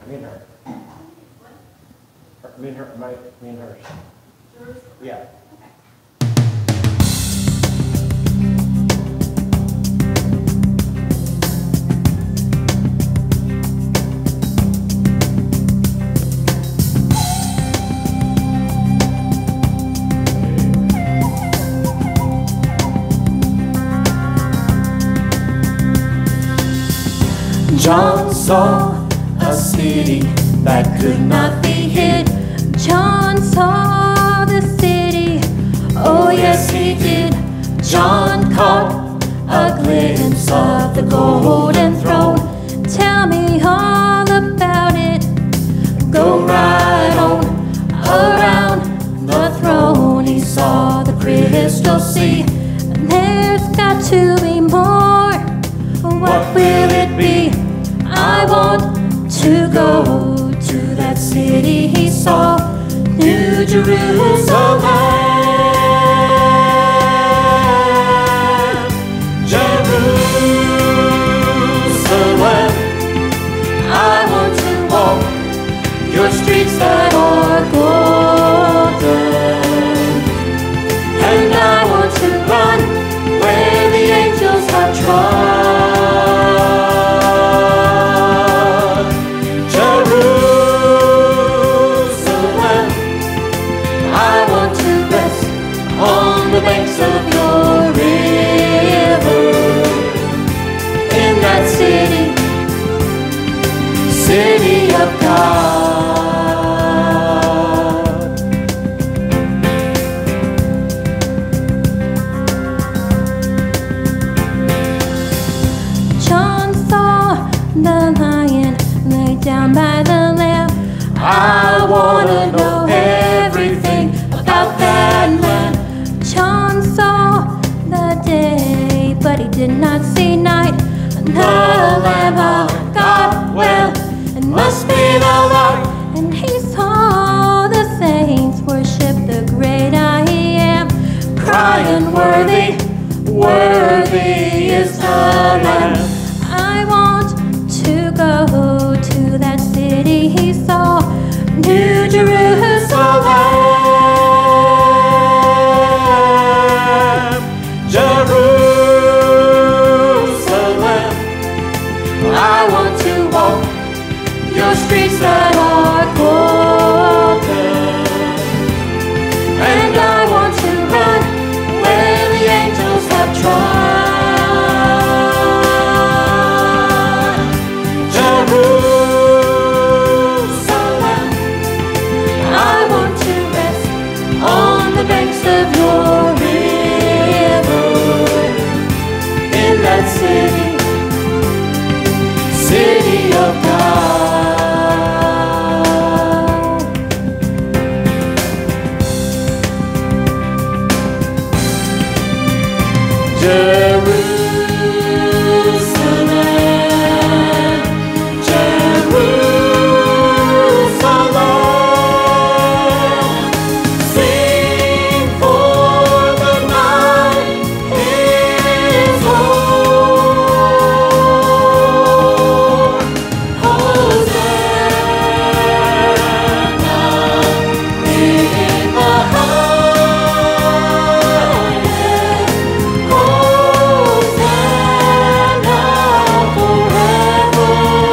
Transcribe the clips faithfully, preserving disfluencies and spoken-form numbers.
me and her. Her- Me and her, my, me and hers. Yours? Yeah. John saw a city that could not be hid. John saw the city, oh yes he did. John caught a glimpse of the golden throne. Tell me all about it. Go right on around the throne. He saw the crystal sea. There's got to be more. What will it be? I want to go to that city he saw, New Jerusalem. Jerusalem, I want to walk your streets that are golden, and I want to run where the angels have trod. On the banks of your river, in that city, city of God. John saw the lion lay down by the lamb. I wanna know everything about that land. John saw the day, but he did not see night. The Lamb of God, well, it must be the Lord. And he saw the saints worship the great I Am, Crying, worthy, worthy is the Lamb. I want to go to that city he saw, New Jerusalem. Jerusalem, I want to walk your streets that are golden, and I want to run where the angels have trod. Jerusalem, I want to rest on the banks of your river, in that city, city of God. Jerusalem, Jerusalem, sing for the night is o'er. Hosanna in the highest. Hosanna forever.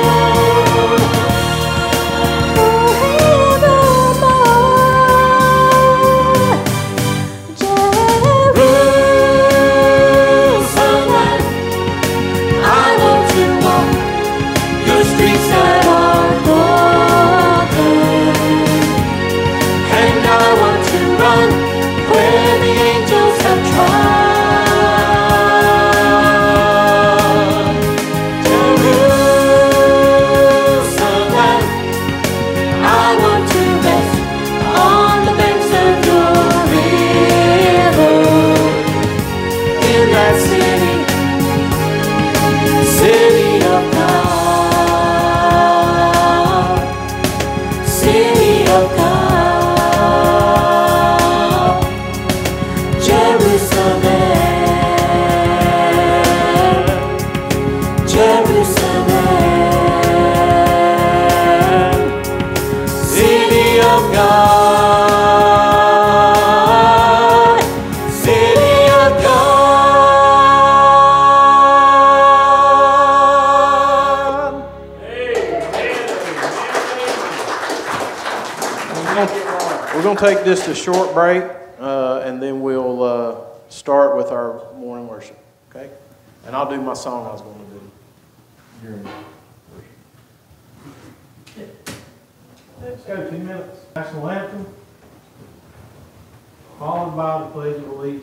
Jerusalem, I want to walk your streets that are golden, and I want to run where the angels have trod. Jerusalem, I want to rest on the banks of your river, in that city, city of God, city of God, Jerusalem, Jerusalem. of God, city of God. We're going to take just a short break, uh, and then we'll uh, start with our morning worship, okay? And I'll do my song I was going to do during worship. Let's go, two minutes. National anthem, followed by the Pledge of Allegiance.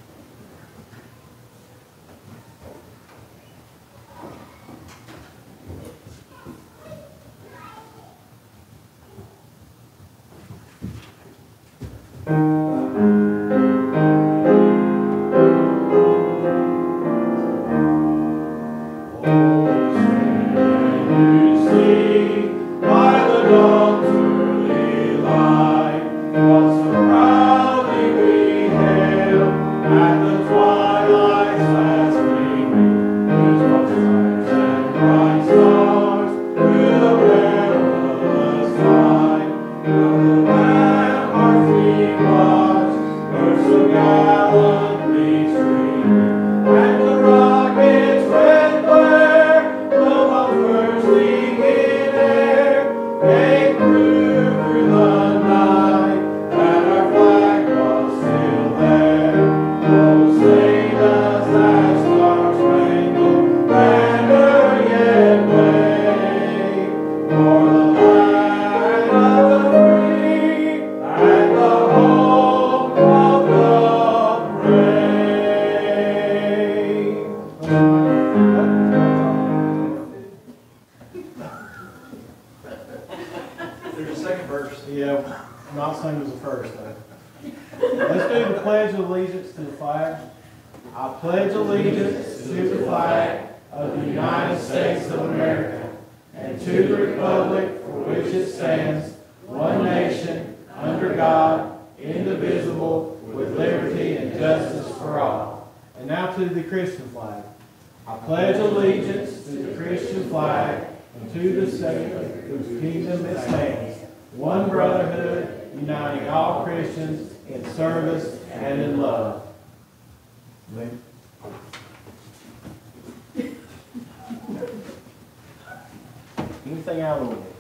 Anything out of the way.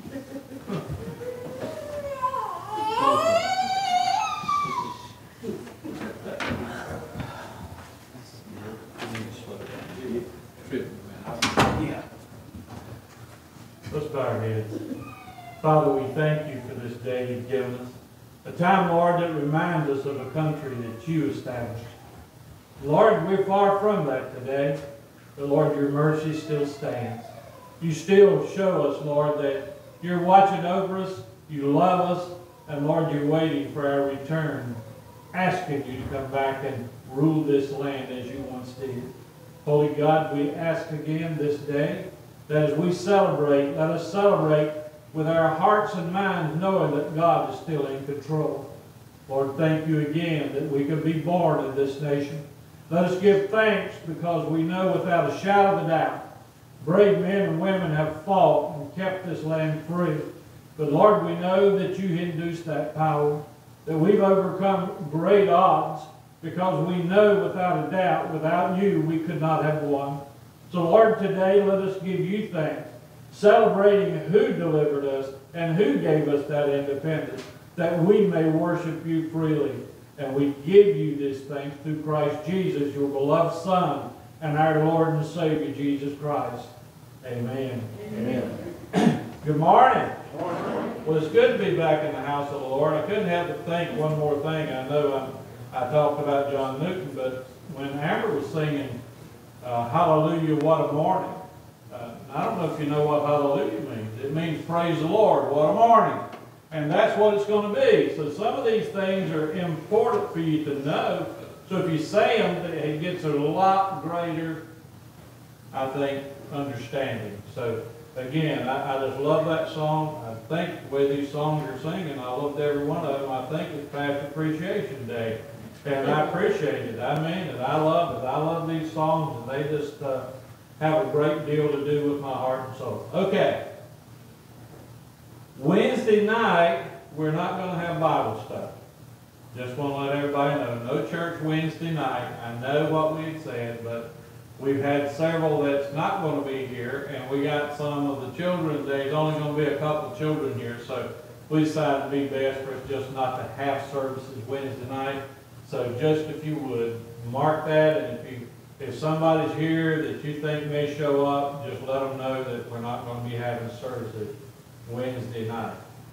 Let's bow our heads. Father, we thank you for this day you've given us. A time, Lord, that reminds us of a country that you established. Lord, we're far from that today, but Lord, your mercy still stands. You still show us, Lord, that you're watching over us, you love us, and Lord, you're waiting for our return, asking you to come back and rule this land as you once did. Holy God, we ask again this day that as we celebrate, let us celebrate with our hearts and minds knowing that God is still in control. Lord, thank you again that we could be born in this nation. Let us give thanks because we know without a shadow of a doubt brave men and women have fought and kept this land free. But Lord, we know that you induced that power, that we've overcome great odds because we know without a doubt, without you, we could not have won. So Lord, today let us give you thanks, celebrating who delivered us and who gave us that independence, that we may worship you freely. And we give you this thanks through Christ Jesus, your beloved Son, and our Lord and Savior, Jesus Christ. Amen. Amen. Good morning. Good morning. Well, it's good to be back in the house of the Lord. I couldn't help but think one more thing. I know I'm, I talked about John Newton, but when Amber was singing uh, Hallelujah, What a Morning, uh, I don't know if you know what hallelujah means. It means praise the Lord, what a morning. And that's what it's going to be. So some of these things are important for you to know. So if you say them, it gets a lot greater, I think, understanding. So again, I, I just love that song. I think the way these songs are singing, I loved every one of them. I think it's Pastor Appreciation Day. And I appreciate it. I mean it. I love it. I love these songs, and they just uh, have a great deal to do with my heart and soul. Okay. Wednesday night, we're not going to have Bible study. Just want to let everybody know, no church Wednesday night. I know what we had said, but we've had several that's not going to be here, and we got some of the children. There's only going to be a couple of children here, so we decided to be best for us just not to have services Wednesday night. So just if you would, mark that, and if you if somebody's here that you think may show up, just let them know that we're not going to be having services Wednesday night.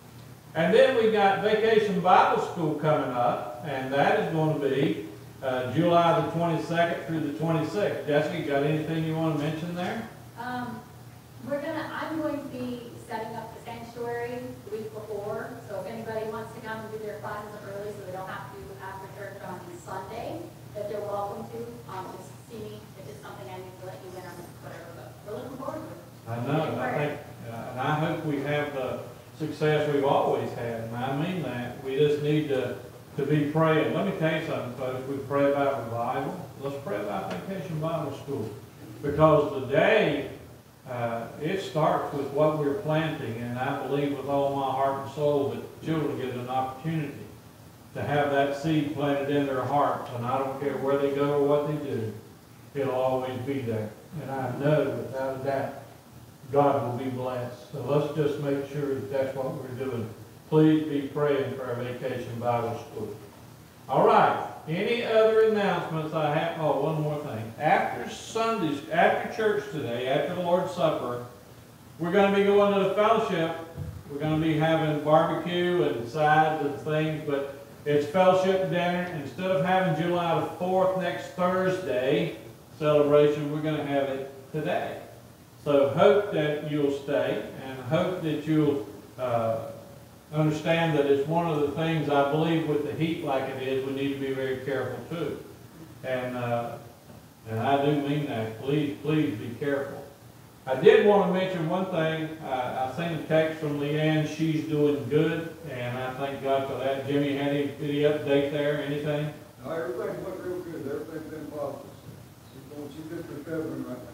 And then we got Vacation Bible School coming up, and that is going to be uh, July the twenty-second through the twenty-sixth. Jessica, you got anything you want to mention there? Um, we're gonna, I'm going to be setting up the sanctuary the week before, so if anybody wants to come and do their classes early so they don't have to after church on Sunday, that they're welcome to, um, just see me. It's just something I need to let you in on, whatever, but we're looking forward to it. I know, and I think, uh, and I hope we have the success we've always had, and I mean that. We just need to, to be praying. Let me tell you something, folks. We pray about revival. Let's pray about Vacation Bible School. Because today, uh, it starts with what we're planting, and I believe with all my heart and soul that children get an opportunity to have that seed planted in their hearts, and I don't care where they go or what they do, it'll always be there. And I know without a doubt, God will be blessed. So let's just make sure that that's what we're doing. Please be praying for our Vacation Bible School. All right. Any other announcements I have? Oh, one more thing. After Sundays, after church today, after the Lord's Supper, we're going to be going to the fellowship. We're going to be having barbecue and sides and things, but it's fellowship dinner. Instead of having July the fourth next Thursday celebration, we're going to have it today. So hope that you'll stay, and hope that you'll uh, understand that it's one of the things I believe with the heat like it is, we need to be very careful too. And, uh, and I do mean that. Please, please be careful. I did want to mention one thing. Uh, I seen a text from Leanne. She's doing good, and I thank God for that. Jimmy, had any, any update there? Anything? No, everything went real good. Everything's been positive. She's going, she's just recovering right now.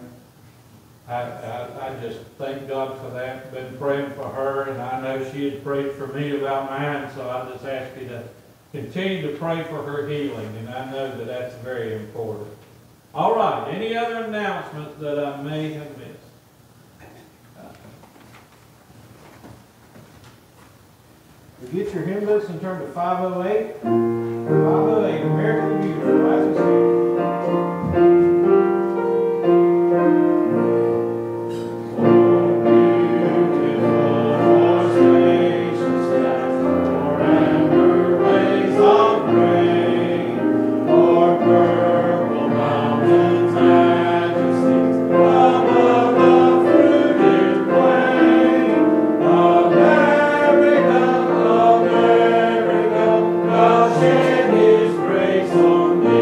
I, I, I just thank God for that. Been praying for her, and I know she had prayed for me about mine, so I just ask you to continue to pray for her healing, and I know that that's very important. All right, any other announcements that I may have missed? Get your hymn books and turn to five oh eight. five oh eight, American Music. Rise and sing. Shed His grace on me.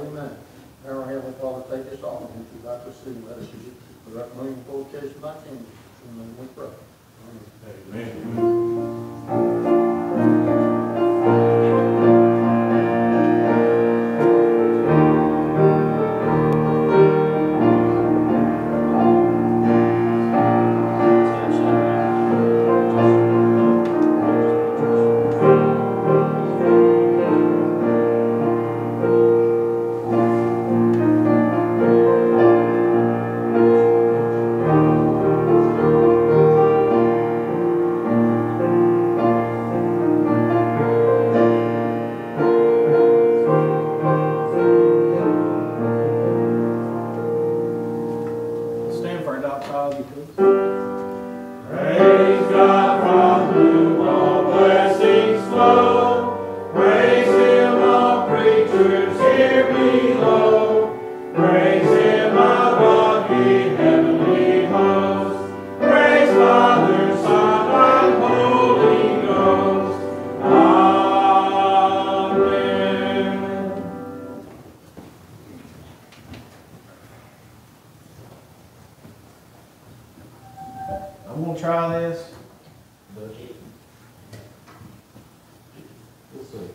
Amen. Now, our Heavenly Father, take this offering that you'd like to receive. Let us use it for that million vocation by kingdom. In the name we pray. Amen. Amen. Stand for our doxology, please. Praise God from whom all blessings flow. Praise Him, all creatures here below. Praise Him above ye heavenly hosts. Praise Father, Son, and Holy Ghost. Amen. I'm gonna try this, but we'll see.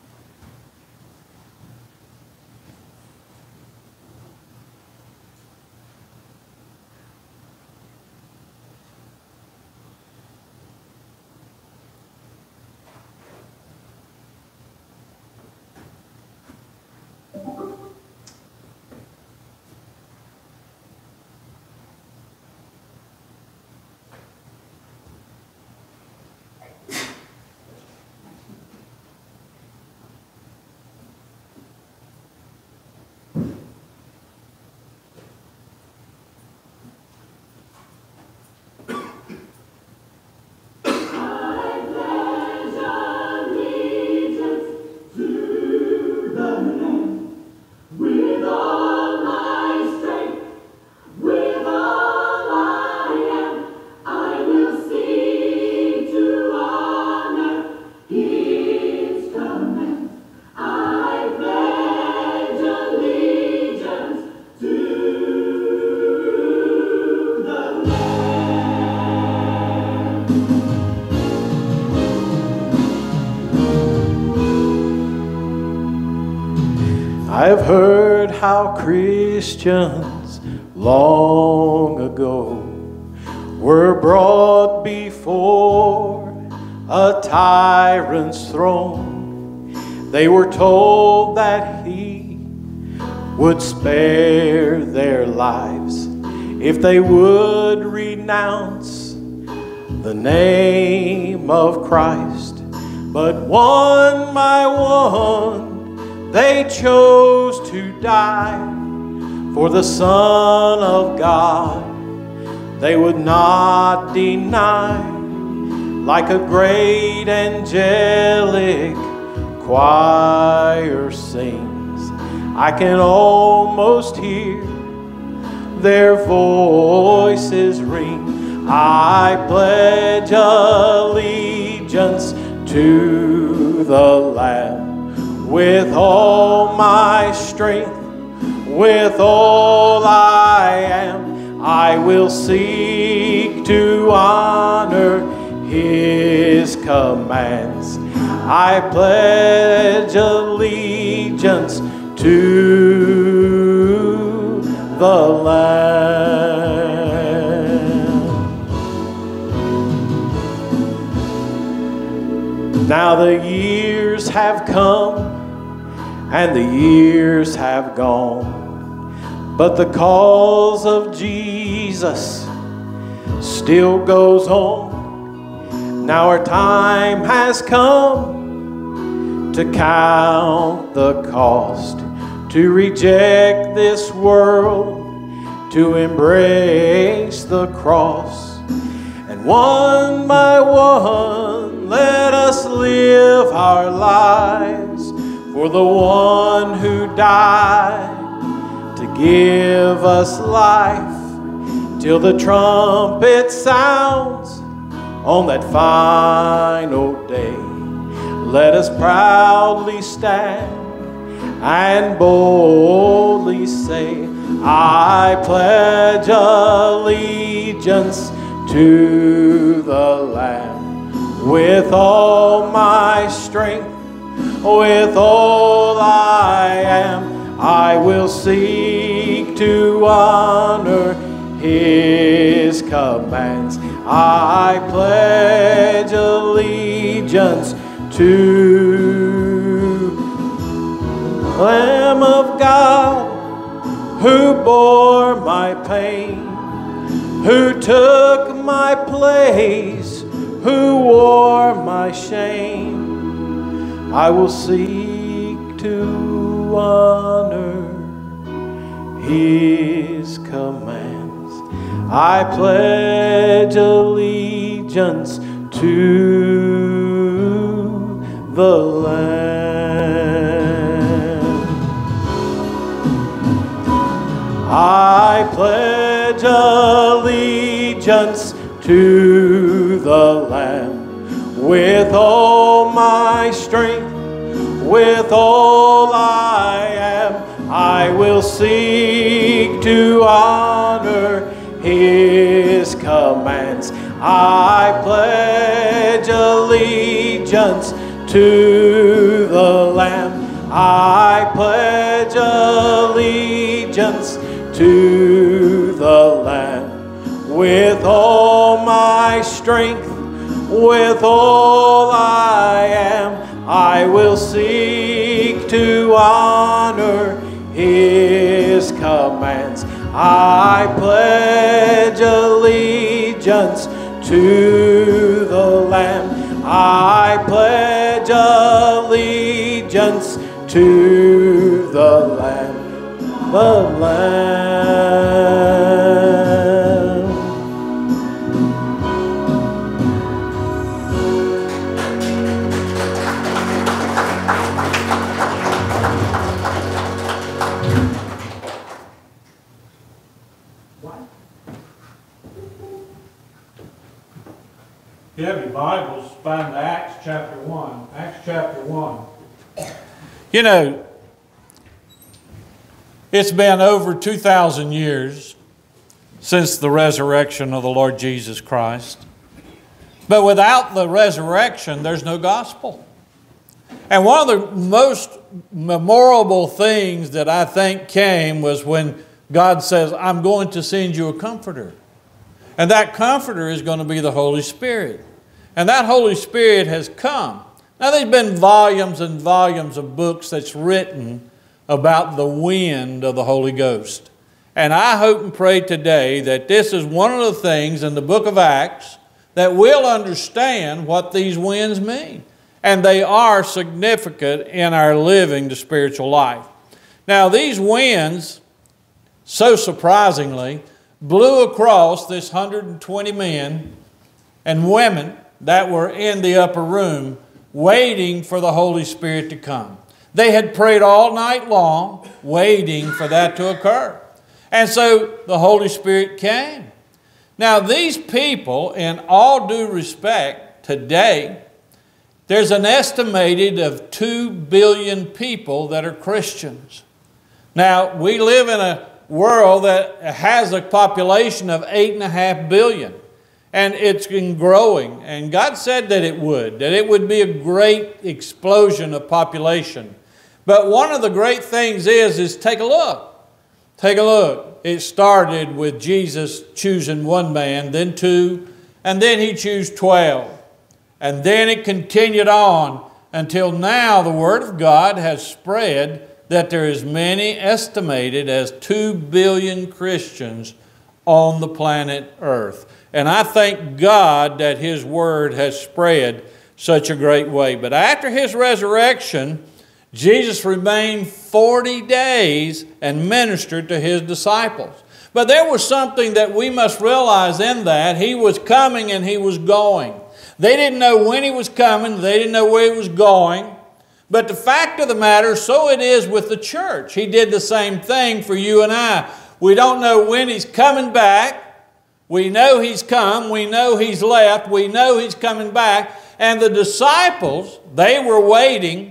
I have heard how Christians long ago were brought before a tyrant's throne. They were told that he would spare their lives if they would renounce the name of Christ. But one by one they chose to die for the Son of God. They would not deny, like a great angelic choir sings. I can almost hear their voices ring. I pledge allegiance to the Lamb. With all my strength, with all I am, I will seek to honor His commands. I pledge allegiance to the Lamb. Now the years have come and the years have gone, but the cause of Jesus still goes on. Now our time has come to count the cost, to reject this world, to embrace the cross. And one by one, let us live our lives for the one who died to give us life, till the trumpet sounds on that final day. Let us proudly stand and boldly say, I pledge allegiance to the Lamb with all my strength, with all I am. I will seek to honor His commands. I pledge allegiance to the Lamb of God, who bore my pain, who took my place, who wore my shame. I will seek to honor His commands. I pledge allegiance to the Lamb. I pledge allegiance to the Lamb with all my strength, with all I am. I will seek to honor His commands. I pledge allegiance to the Lamb. I pledge allegiance to the Lamb with all my strength, with all I am. I will seek to honor His commands. I pledge allegiance to the Lamb. I pledge allegiance to the Lamb, the Lamb. If you have your Bibles, find Acts chapter one. Acts chapter one. You know, it's been over two thousand years since the resurrection of the Lord Jesus Christ. But without the resurrection, there's no gospel. And one of the most memorable things that I think came was when God says, I'm going to send you a comforter. And that comforter is going to be the Holy Spirit. And that Holy Spirit has come. Now, there's been volumes and volumes of books that's written about the wind of the Holy Ghost. And I hope and pray today that this is one of the things in the book of Acts that we'll understand what these winds mean. And they are significant in our living the spiritual life. Now, these winds, so surprisingly, blew across this one hundred twenty men and women that were in the upper room waiting for the Holy Spirit to come. They had prayed all night long waiting for that to occur. And so the Holy Spirit came. Now these people, in all due respect, today, there's an estimated of two billion people that are Christians. Now, we live in a world that has a population of eight and a half billion. And it's been growing. And God said that it would, that it would be a great explosion of population. But one of the great things is, is take a look. Take a look. It started with Jesus choosing one man, then two, and then He chose twelve. And then it continued on until now the Word of God has spread that there is many estimated as two billion Christians on the planet Earth. And I thank God that His Word has spread such a great way. But after His resurrection, Jesus remained forty days and ministered to His disciples. But there was something that we must realize in that. He was coming and He was going. They didn't know when He was coming. They didn't know where He was going. But the fact of the matter, so it is with the church. He did the same thing for you and I. We don't know when He's coming back. We know He's come. We know He's left. We know He's coming back. And the disciples, they were waiting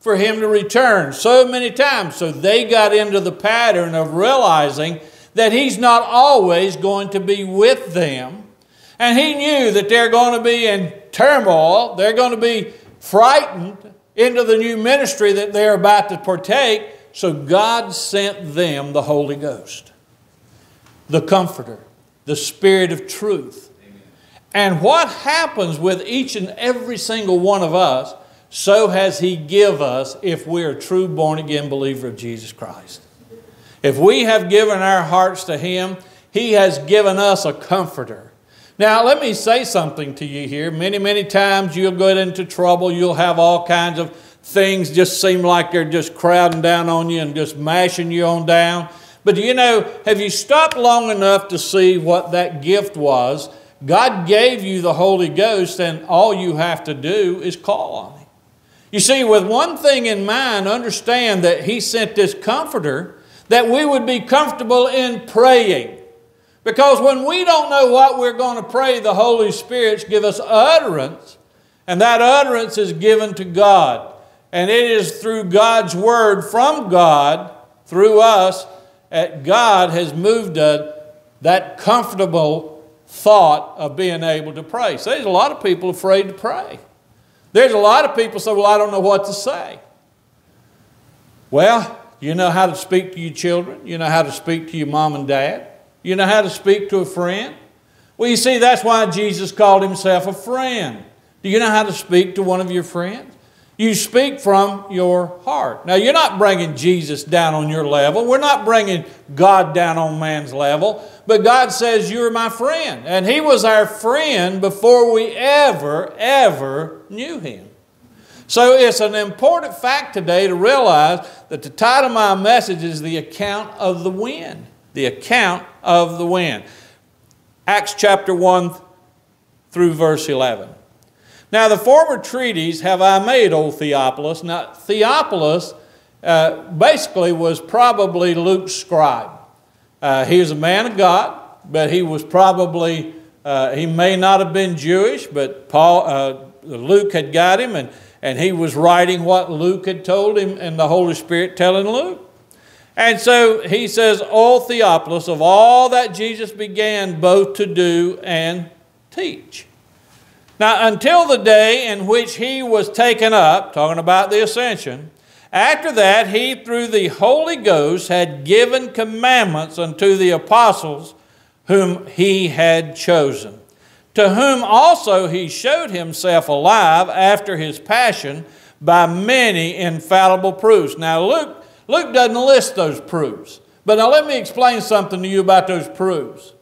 for him to return so many times. So they got into the pattern of realizing that he's not always going to be with them. And he knew that they're going to be in turmoil. They're going to be frightened into the new ministry that they're about to partake. So God sent them the Holy Ghost, the Comforter, the Spirit of truth. Amen. And what happens with each and every single one of us, so has He give us if we're a true born-again believer of Jesus Christ. If we have given our hearts to Him, He has given us a comforter. Now, let me say something to you here. Many, many times you'll get into trouble. You'll have all kinds of things just seem like they're just crowding down on you and just mashing you on down. But you know, have you stopped long enough to see what that gift was? God gave you the Holy Ghost, and all you have to do is call on Him. You see, with one thing in mind, understand that He sent this Comforter that we would be comfortable in praying. Because when we don't know what we're going to pray, the Holy Spirit gives us utterance, and that utterance is given to God. And it is through God's Word from God, through us, that God has moved us that comfortable thought of being able to pray. So there's a lot of people afraid to pray. There's a lot of people say, well, I don't know what to say. Well, you know how to speak to your children. You know how to speak to your mom and dad. You know how to speak to a friend. Well, you see, that's why Jesus called Himself a friend. Do you know how to speak to one of your friends? You speak from your heart. Now, you're not bringing Jesus down on your level. We're not bringing God down on man's level. But God says, you're my friend. And He was our friend before we ever, ever knew Him. So it's an important fact today to realize that the title of my message is The Account of the Wind. The Account of the Wind. Acts chapter one through verse eleven. Now the former treatise have I made, O Theophilus. Now Theophilus uh, basically was probably Luke's scribe. Uh, he was a man of God, but he was probably, uh, he may not have been Jewish, but Paul, uh, Luke had got him, and, and he was writing what Luke had told him, and the Holy Spirit telling Luke. And so he says, O Theophilus, of all that Jesus began both to do and teach. Now, until the day in which He was taken up, talking about the ascension, after that He, through the Holy Ghost, had given commandments unto the apostles whom He had chosen, to whom also He showed Himself alive after His passion by many infallible proofs. Now, Luke, Luke doesn't list those proofs. But now let me explain something to you about those proofs.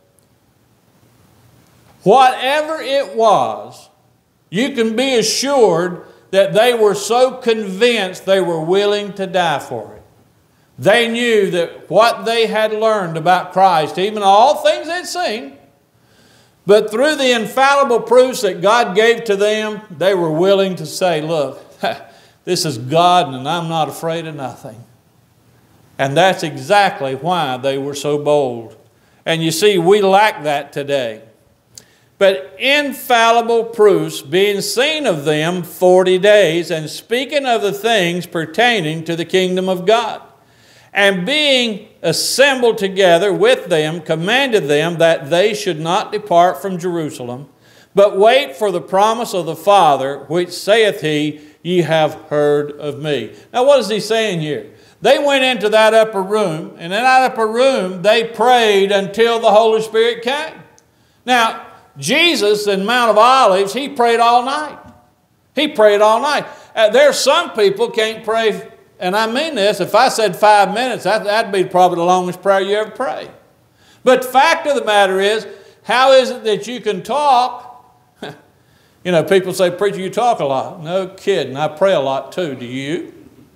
Whatever it was, you can be assured that they were so convinced they were willing to die for it. They knew that what they had learned about Christ, even all things they'd seen, but through the infallible proofs that God gave to them, they were willing to say, look, this is God and I'm not afraid of nothing. And that's exactly why they were so bold. And you see, we lack that today. But infallible proofs being seen of them forty days, and speaking of the things pertaining to the kingdom of God, and being assembled together with them, commanded them that they should not depart from Jerusalem, but wait for the promise of the Father, which saith He, ye have heard of me. Now what is He saying here? They went into that upper room, and in that upper room they prayed until the Holy Spirit came. Now, Jesus in Mount of Olives, He prayed all night. He prayed all night. Uh, there are some people can't pray, and I mean this, if I said five minutes, that, that'd be probably the longest prayer you ever pray. But the fact of the matter is, how is it that you can talk? You know, people say, preacher, you talk a lot. No kidding, I pray a lot too. Do you?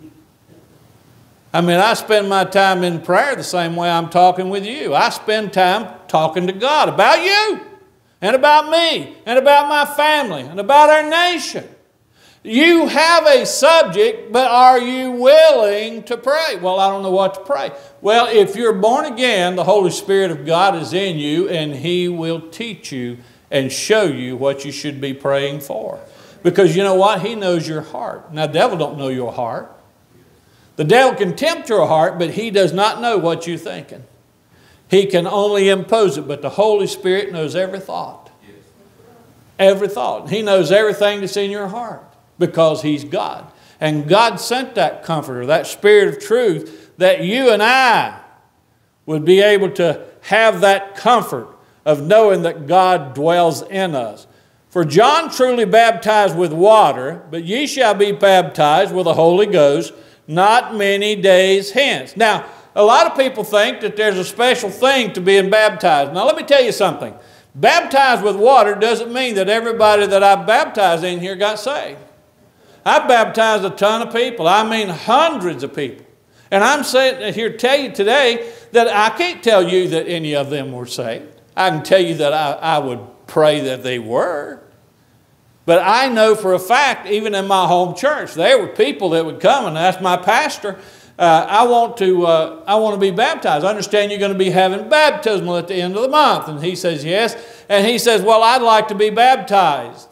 I mean, I spend my time in prayer the same way I'm talking with you. I spend time talking to God about you, and about me, and about my family, and about our nation. You have a subject, but are you willing to pray? Well, I don't know what to pray. Well, if you're born again, the Holy Spirit of God is in you, and He will teach you and show you what you should be praying for. Because you know what? He knows your heart. Now, the devil don't know your heart. The devil can tempt your heart, but he does not know what you're thinking. He can only impose it, but the Holy Spirit knows every thought. Every thought. He knows everything that's in your heart because He's God. And God sent that Comforter, that Spirit of truth, that you and I would be able to have that comfort of knowing that God dwells in us. For John truly baptized with water, but ye shall be baptized with the Holy Ghost not many days hence. Now, a lot of people think that there's a special thing to being baptized. Now, let me tell you something. Baptized with water doesn't mean that everybody that I baptized in here got saved. I baptized a ton of people. I mean hundreds of people. And I'm saying here to tell you today that I can't tell you that any of them were saved. I can tell you that I, I would pray that they were. But I know for a fact, even in my home church, there were people that would come and ask my pastor, uh, I want to uh, I want to be baptized. I understand you're going to be having baptismal at the end of the month. And he says, yes. And he says, well, I'd like to be baptized.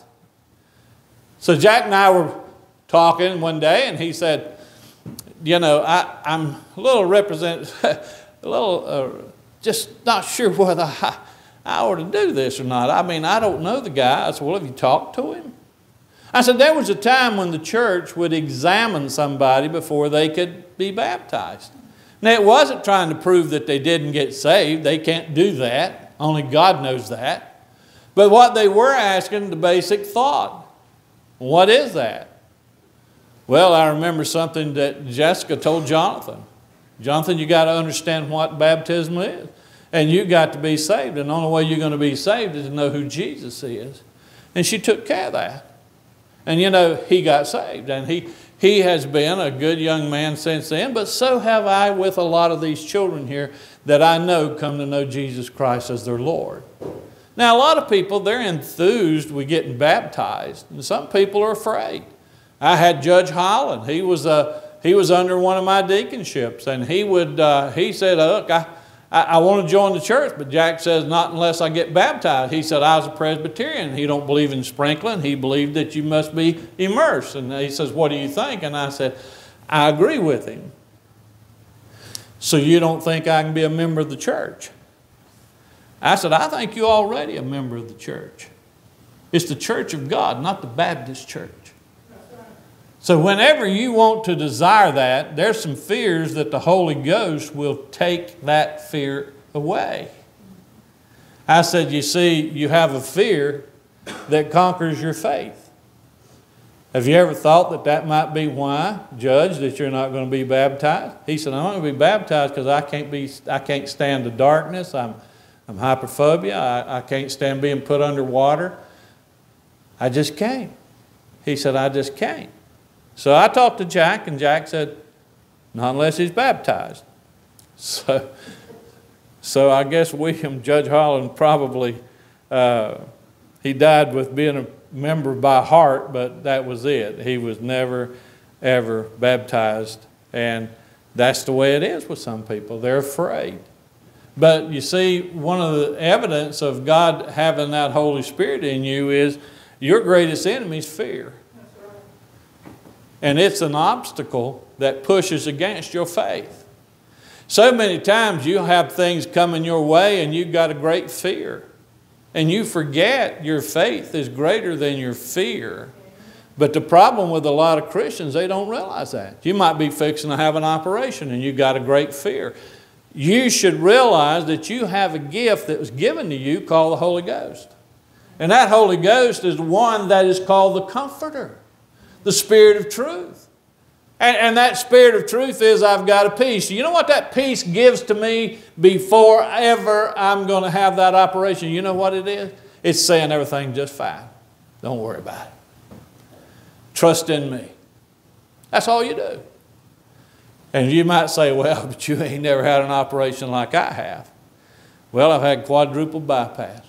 So Jack and I were talking one day, and he said, you know, I, I'm a little represent, a little uh, just not sure whether I, I ought to do this or not. I mean, I don't know the guy. I said, well, have you talked to him? I said, there was a time when the church would examine somebody before they could be baptized. Now, it wasn't trying to prove that they didn't get saved. They can't do that. Only God knows that. But what they were asking, the basic thought, what is that? Well, I remember something that Jessica told Jonathan. Jonathan, you got to understand what baptism is. And you got to be saved. And the only way you're going to be saved is to know who Jesus is. And she took care of that. And you know, he got saved. And he, he has been a good young man since then. But so have I with a lot of these children here that I know come to know Jesus Christ as their Lord. Now, a lot of people, they're enthused with getting baptized. And some people are afraid. I had Judge Holland. He was, uh, he was under one of my deaconships. And he, would, uh, he said, look, I... I, I want to join the church, but Jack says, not unless I get baptized. He said, I was a Presbyterian. He don't believe in sprinkling. He believed that you must be immersed. And he says, what do you think? And I said, I agree with him. So you don't think I can be a member of the church? I said, I think you're already a member of the church. It's the church of God, not the Baptist church. So whenever you want to desire that, there's some fears that the Holy Ghost will take that fear away. I said, you see, you have a fear that conquers your faith. Have you ever thought that that might be why, Judge, that you're not going to be baptized? He said, I'm not going to be baptized because I can't be, I can't stand the darkness. I'm, I'm hyperphobia. I, I can't stand being put under water. I just can't. He said, I just can't. So I talked to Jack, and Jack said, not unless he's baptized. So, so I guess William, Judge Holland, probably, uh, he died with being a member by heart, but that was it. He was never, ever baptized. And that's the way it is with some people. They're afraid. But you see, one of the evidence of God having that Holy Spirit in you is your greatest enemy is fear. And it's an obstacle that pushes against your faith. So many times you'll have things coming your way and you've got a great fear. And you forget your faith is greater than your fear. But the problem with a lot of Christians, they don't realize that. You might be fixing to have an operation and you've got a great fear. You should realize that you have a gift that was given to you called the Holy Ghost. And that Holy Ghost is the one that is called the Comforter. The Spirit of truth. And, and that Spirit of truth is I've got a peace. You know what that peace gives to me before ever I'm going to have that operation? You know what it is? It's saying everything's just fine. Don't worry about it. Trust in me. That's all you do. And you might say, well, but you ain't never had an operation like I have. Well, I've had quadruple bypass.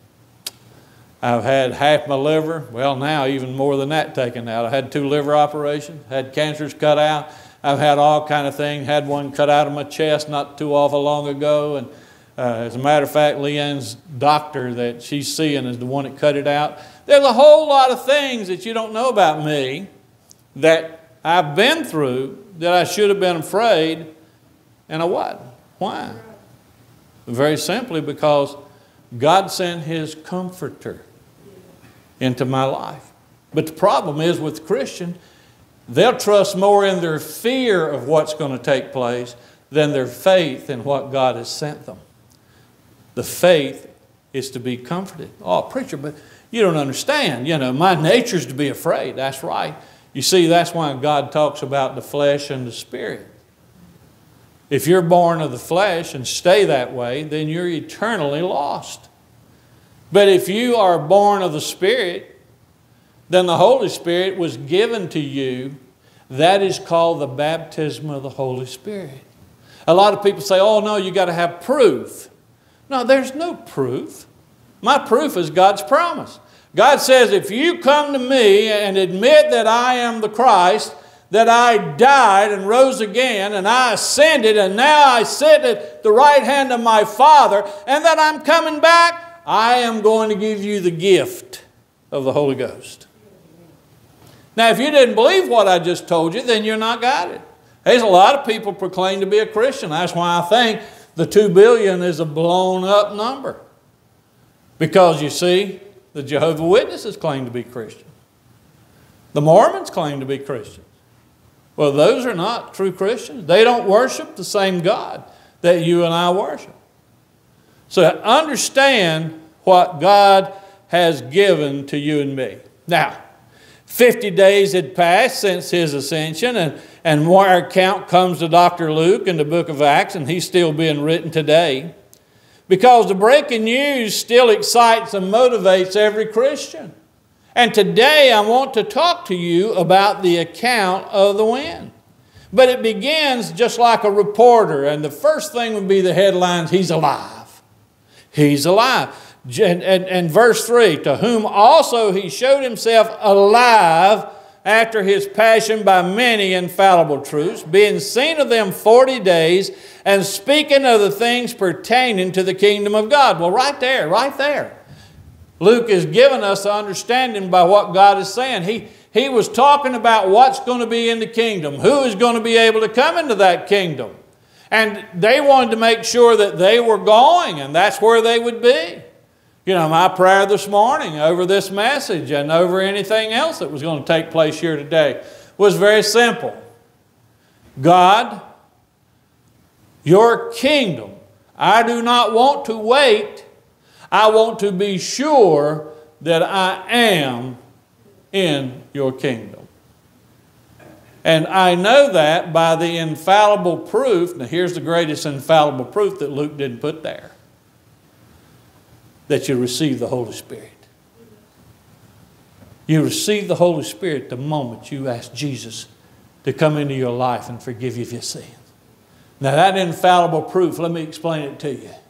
I've had half my liver, well now even more than that taken out. I had two liver operations, had cancers cut out. I've had all kind of things, had one cut out of my chest not too awful long ago. And uh, as a matter of fact, Leanne's doctor that she's seeing is the one that cut it out. There's a whole lot of things that you don't know about me that I've been through that I should have been afraid, and I wasn't. Why? Very simply because God sent His Comforter into my life. But the problem is with Christians, they'll trust more in their fear of what's going to take place than their faith in what God has sent them. The faith is to be comforted. Oh, preacher, but you don't understand. You know, my nature is to be afraid. That's right. You see, that's why God talks about the flesh and the spirit. If you're born of the flesh and stay that way, then you're eternally lost. But if you are born of the Spirit, then the Holy Spirit was given to you. That is called the baptism of the Holy Spirit. A lot of people say, oh no, you got to have proof. No, there's no proof. My proof is God's promise. God says, if you come to me and admit that I am the Christ, that I died and rose again, and I ascended, and now I sit at the right hand of my Father, and that I'm coming back, I am going to give you the gift of the Holy Ghost. Now, if you didn't believe what I just told you, then you're not got it. There's a lot of people proclaim to be a Christian. That's why I think the two billion is a blown up number. Because you see, the Jehovah's Witnesses claim to be Christian. The Mormons claim to be Christian. Well, those are not true Christians. They don't worship the same God that you and I worship. So understand what God has given to you and me. Now, fifty days had passed since His ascension, and, and more account comes to Doctor Luke in the book of Acts, and he's still being written today. Because the breaking news still excites and motivates every Christian. And today I want to talk to you about the account of the wind. But it begins just like a reporter, and the first thing would be the headlines, He's alive. He's alive. And, and, and verse three, to whom also He showed Himself alive after His passion by many infallible truths, being seen of them forty days, and speaking of the things pertaining to the kingdom of God. Well, right there, right there. Luke is giving us the understanding by what God is saying. He, he was talking about what's going to be in the kingdom, who is going to be able to come into that kingdom. And they wanted to make sure that they were going, and that's where they would be. You know, my prayer this morning over this message and over anything else that was going to take place here today was very simple. God, your kingdom, I do not want to wait. I want to be sure that I am in your kingdom. And I know that by the infallible proof. Now here's the greatest infallible proof that Luke didn't put there. That you receive the Holy Spirit. You receive the Holy Spirit the moment you ask Jesus to come into your life and forgive you of your sins. Now that infallible proof, let me explain it to you.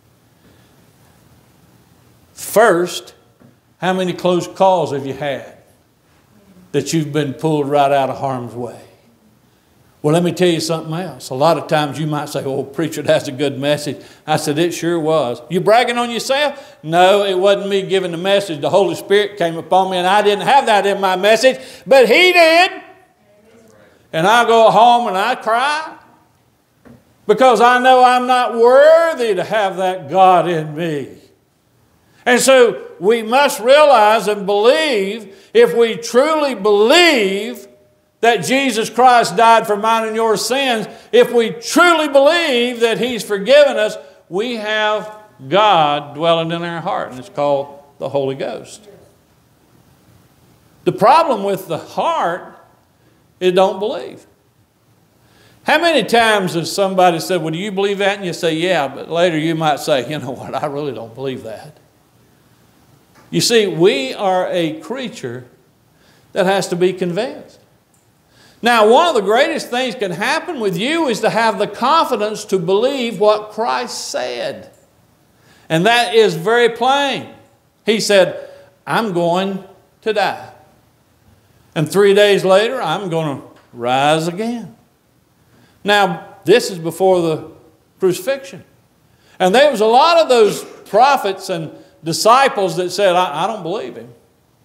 First, how many close calls have you had that you've been pulled right out of harm's way? Well, let me tell you something else. A lot of times you might say, oh, preacher, that's a good message. I said, it sure was. You bragging on yourself? No, it wasn't me giving the message. The Holy Spirit came upon me, and I didn't have that in my message, but He did. And I go home and I cry because I know I'm not worthy to have that God in me. And so we must realize and believe, if we truly believe that Jesus Christ died for mine and your sins, if we truly believe that He's forgiven us, we have God dwelling in our heart, and it's called the Holy Ghost. The problem with the heart is don't believe. How many times has somebody said, well, do you believe that? And you say, yeah, but later you might say, you know what, I really don't believe that. You see, we are a creature that has to be convinced. Now, one of the greatest things that can happen with you is to have the confidence to believe what Christ said. And that is very plain. He said, I'm going to die. And three days later, I'm going to rise again. Now, this is before the crucifixion. And there was a lot of those prophets and disciples that said, I, I don't believe Him.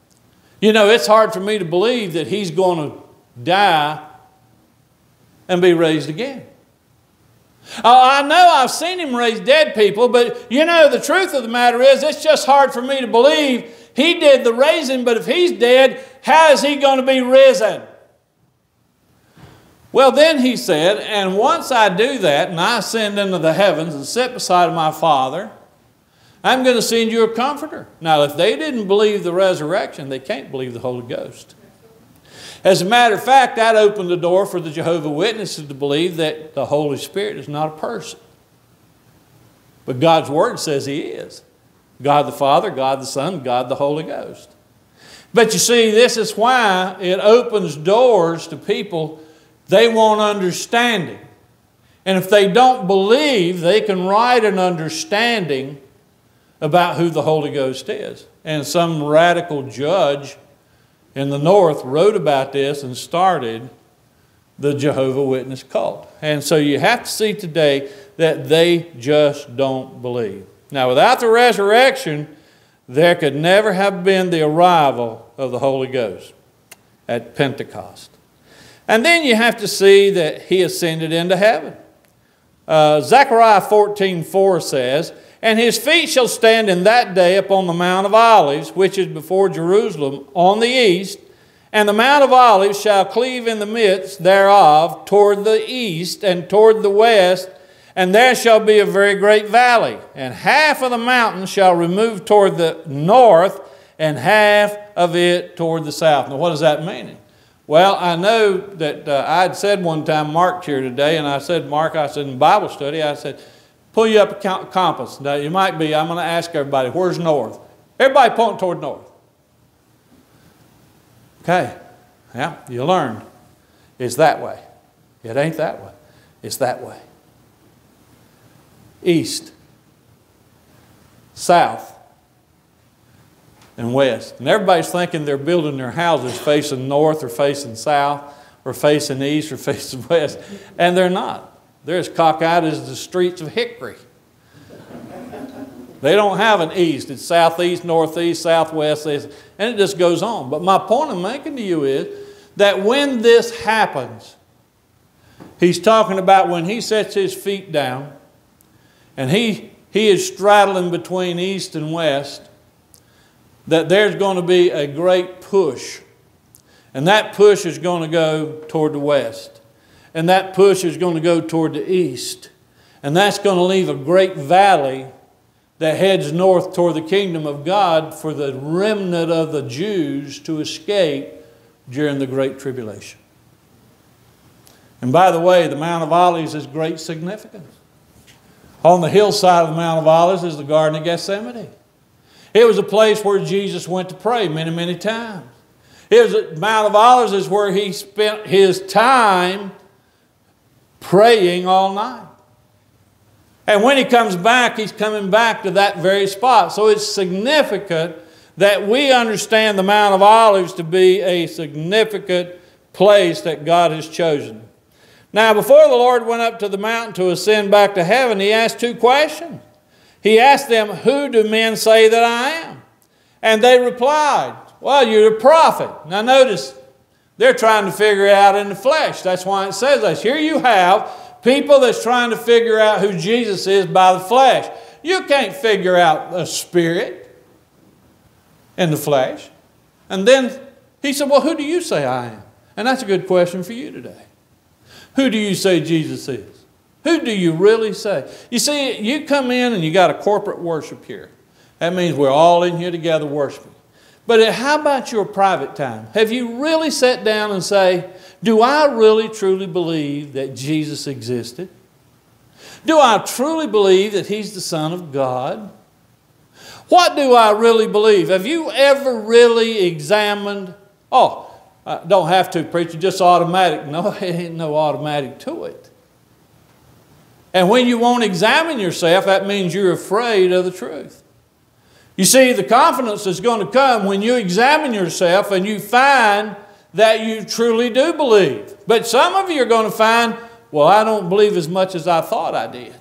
You know, it's hard for me to believe that he's going to die and be raised again. Oh, I know I've seen him raise dead people, but you know, the truth of the matter is it's just hard for me to believe he did the raising, but if he's dead, how is he going to be risen? Well, then he said, and once I do that, and I ascend into the heavens and sit beside my Father, I'm going to send you a comforter. Now, if they didn't believe the resurrection, they can't believe the Holy Ghost. As a matter of fact, that opened the door for the Jehovah's Witnesses to believe that the Holy Spirit is not a person. But God's Word says He is. God the Father, God the Son, God the Holy Ghost. But you see, this is why it opens doors to people. They want understanding. And if they don't believe, they can write an understanding about who the Holy Ghost is. And some radical judge in the North wrote about this and started the Jehovah's Witness cult. And so you have to see today that they just don't believe. Now, without the resurrection, there could never have been the arrival of the Holy Ghost at Pentecost. And then you have to see that He ascended into heaven. Uh, Zechariah fourteen four says, "And His feet shall stand in that day upon the Mount of Olives, which is before Jerusalem, on the east. And the Mount of Olives shall cleave in the midst thereof toward the east and toward the west. And there shall be a very great valley. And half of the mountain shall remove toward the north, and half of it toward the south." Now, what does that mean? Well, I know that uh, I had said one time, Mark here today, and I said, Mark, I said in Bible study, I said, pull you up a compass. Now, you might be, I'm going to ask everybody, where's north? Everybody point toward north. Okay. Yeah, you learned. It's that way. It ain't that way. It's that way. East, south, and west. And everybody's thinking they're building their houses facing north or facing south or facing east or facing west. And they're not. They're as cockeyed as the streets of Hickory. They don't have an east. It's southeast, northeast, southwest, and it just goes on. But my point I'm making to you is that when this happens, he's talking about when he sets his feet down and he, he is straddling between east and west, that there's going to be a great push. And that push is going to go toward the west. And that push is going to go toward the east. And that's going to leave a great valley that heads north toward the kingdom of God for the remnant of the Jews to escape during the Great Tribulation. And by the way, the Mount of Olives is great significance. On the hillside of the Mount of Olives is the Garden of Gethsemane. It was a place where Jesus went to pray many, many times. It was the Mount of Olives is where he spent his time praying all night. And when he comes back, he's coming back to that very spot. So it's significant that we understand the Mount of Olives to be a significant place that God has chosen. Now, before the Lord went up to the mountain to ascend back to heaven, he asked two questions. He asked them, "Who do men say that I am?" And they replied, "Well, you're a prophet." Now notice, they're trying to figure it out in the flesh. That's why it says this. Here you have people that's trying to figure out who Jesus is by the flesh. You can't figure out a spirit in the flesh. And then he said, "Well, who do you say I am?" And that's a good question for you today. Who do you say Jesus is? Who do you really say? You see, you come in and you got a corporate worship here. That means we're all in here together worshiping. But how about your private time? Have you really sat down and say, do I really truly believe that Jesus existed? Do I truly believe that He's the Son of God? What do I really believe? Have you ever really examined? Oh, I don't have to, preacher, just automatic. No, it ain't no automatic to it. And when you won't examine yourself, that means you're afraid of the truth. You see, the confidence is going to come when you examine yourself and you find that you truly do believe. But some of you are going to find, well, I don't believe as much as I thought I did.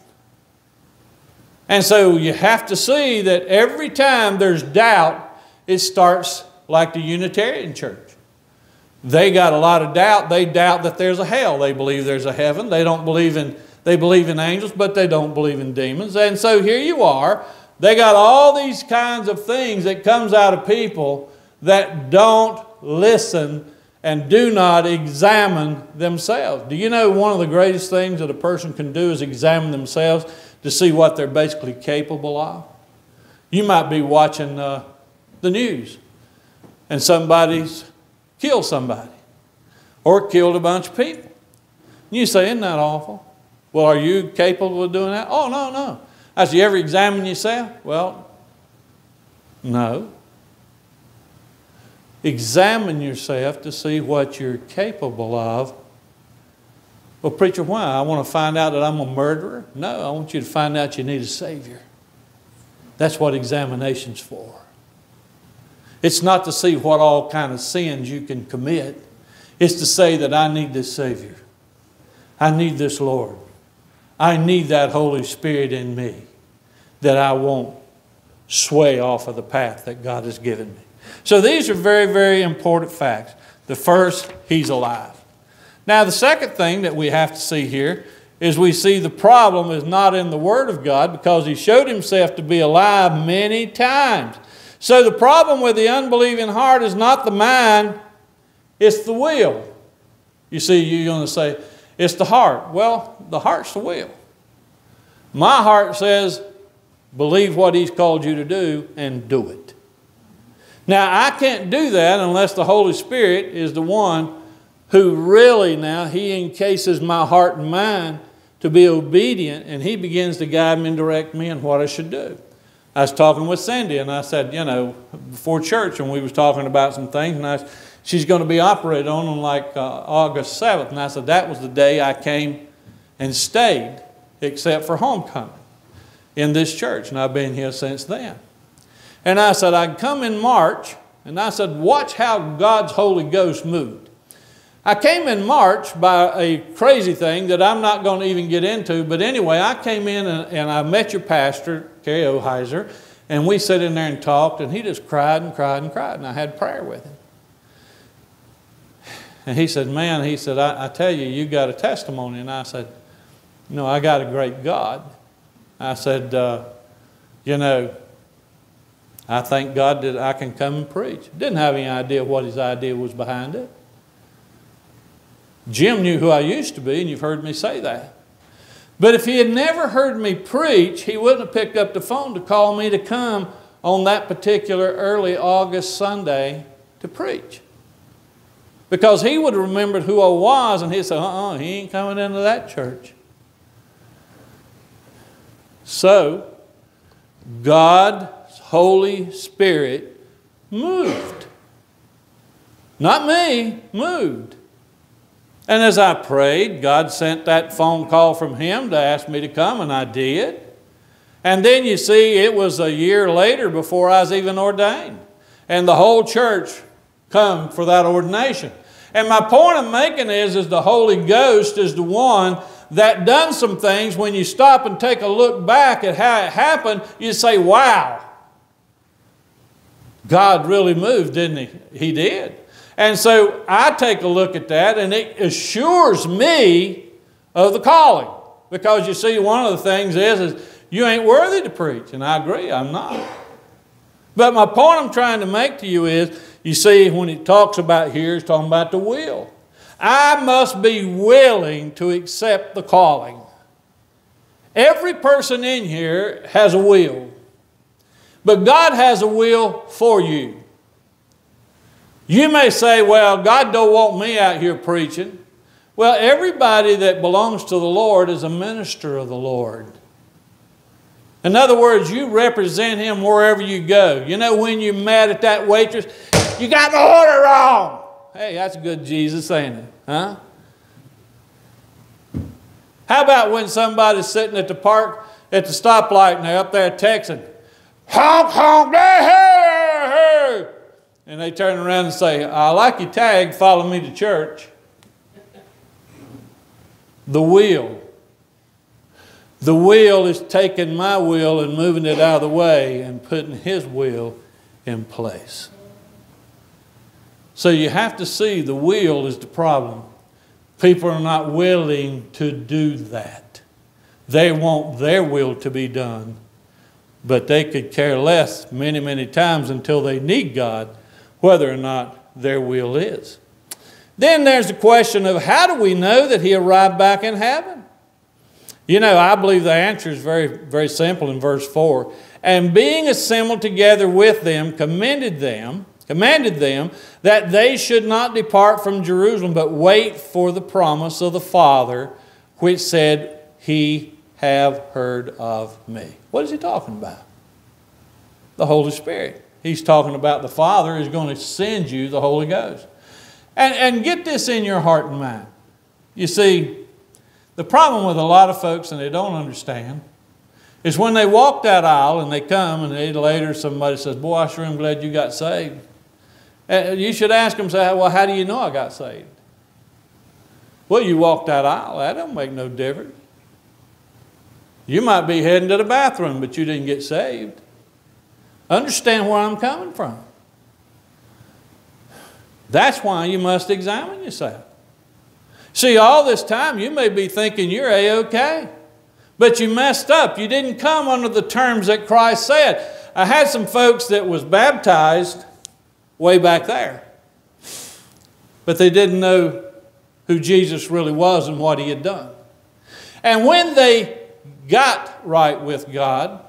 And so you have to see that every time there's doubt, it starts like the Unitarian Church. They got a lot of doubt. They doubt that there's a hell. They believe there's a heaven. They don't believe in, they believe in angels, but they don't believe in demons. And so here you are. They got all these kinds of things that comes out of people that don't listen and do not examine themselves. Do you know one of the greatest things that a person can do is examine themselves to see what they're basically capable of? You might be watching uh, the news and somebody's killed somebody or killed a bunch of people. You say, isn't that awful? Well, are you capable of doing that? Oh, no, no. I said, you ever examine yourself? Well, no. Examine yourself to see what you're capable of. Well, preacher, why? I want to find out that I'm a murderer? No, I want you to find out you need a Savior. That's what examination's for. It's not to see what all kind of sins you can commit. It's to say that I need this Savior. I need this Lord. I need that Holy Spirit in me, that I won't sway off of the path that God has given me. So these are very, very important facts. The first, He's alive. Now the second thing that we have to see here is we see the problem is not in the Word of God, because He showed Himself to be alive many times. So the problem with the unbelieving heart is not the mind, it's the will. You see, you're going to say, it's the heart. Well, the heart's the will. My heart says, believe what He's called you to do and do it. Now, I can't do that unless the Holy Spirit is the one who really now, He encases my heart and mind to be obedient, and He begins to guide me and direct me in what I should do. I was talking with Cindy, and I said, you know, before church, and we was talking about some things, and I, she's going to be operated on on like uh, August seventh. And I said, that was the day I came and stayed, except for homecoming in this church. And I've been here since then. And I said, I'd come in March, and I said, watch how God's Holy Ghost moved. I came in March by a crazy thing that I'm not going to even get into, but anyway, I came in and, and I met your pastor, Kerry Oheiser, and we sat in there and talked, and he just cried and cried and cried, and I had prayer with him. And he said, man, he said, I, I tell you, you got a testimony. And I said, no, I got a great God. I said, uh, you know, I thank God that I can come and preach. Didn't have any idea what his idea was behind it. Jim knew who I used to be, and you've heard me say that. But if he had never heard me preach, he wouldn't have picked up the phone to call me to come on that particular early August Sunday to preach. Because he would have remembered who I was, and he'd say, uh-uh, he ain't coming into that church. So, God's Holy Spirit moved. Not me, moved. And as I prayed, God sent that phone call from Him to ask me to come, and I did. And then you see, it was a year later before I was even ordained. And the whole church come for that ordination. And my point I'm making is, is the Holy Ghost is the one that done some things. When you stop and take a look back at how it happened, you say, wow, God really moved, didn't He? He did. And so I take a look at that, and it assures me of the calling. Because you see, one of the things is, is you ain't worthy to preach. And I agree, I'm not. But my point I'm trying to make to you is, you see, when he talks about here, he's talking about the will. I must be willing to accept the calling. Every person in here has a will. But God has a will for you. You may say, well, God don't want me out here preaching. Well, everybody that belongs to the Lord is a minister of the Lord. In other words, you represent Him wherever you go. You know, when you're mad at that waitress, you got the order wrong. Hey, that's good Jesus, ain't it? Huh? How about when somebody's sitting at the park, at the stoplight, and they're up there texting, honk, honk, hey, hey, hey. And they turn around and say, I like your tag, follow me to church. The will. The will is taking my will and moving it out of the way and putting His will in place. So you have to see the will is the problem. People are not willing to do that. They want their will to be done, but they could care less many, many times until they need God whether or not their will is. Then there's the question of how do we know that he arrived back in heaven? You know, I believe the answer is very, very simple in verse four. And being assembled together with them, commended them, commanded them that they should not depart from Jerusalem, but wait for the promise of the Father, which said, He have heard of me. What is he talking about? The Holy Spirit. He's talking about the Father is going to send you the Holy Ghost. And, and get this in your heart and mind. You see, the problem with a lot of folks, and they don't understand, is when they walk that aisle and they come and they later somebody says, boy, I sure am glad you got saved. And you should ask them, say, well, how do you know I got saved? Well, you walked that aisle. That don't make no difference. You might be heading to the bathroom, but you didn't get saved. Understand where I'm coming from. That's why you must examine yourself. See, all this time you may be thinking you're A-okay, but you messed up. You didn't come under the terms that Christ said. I had some folks that was baptized way back there, but they didn't know who Jesus really was and what he had done. And when they got right with God,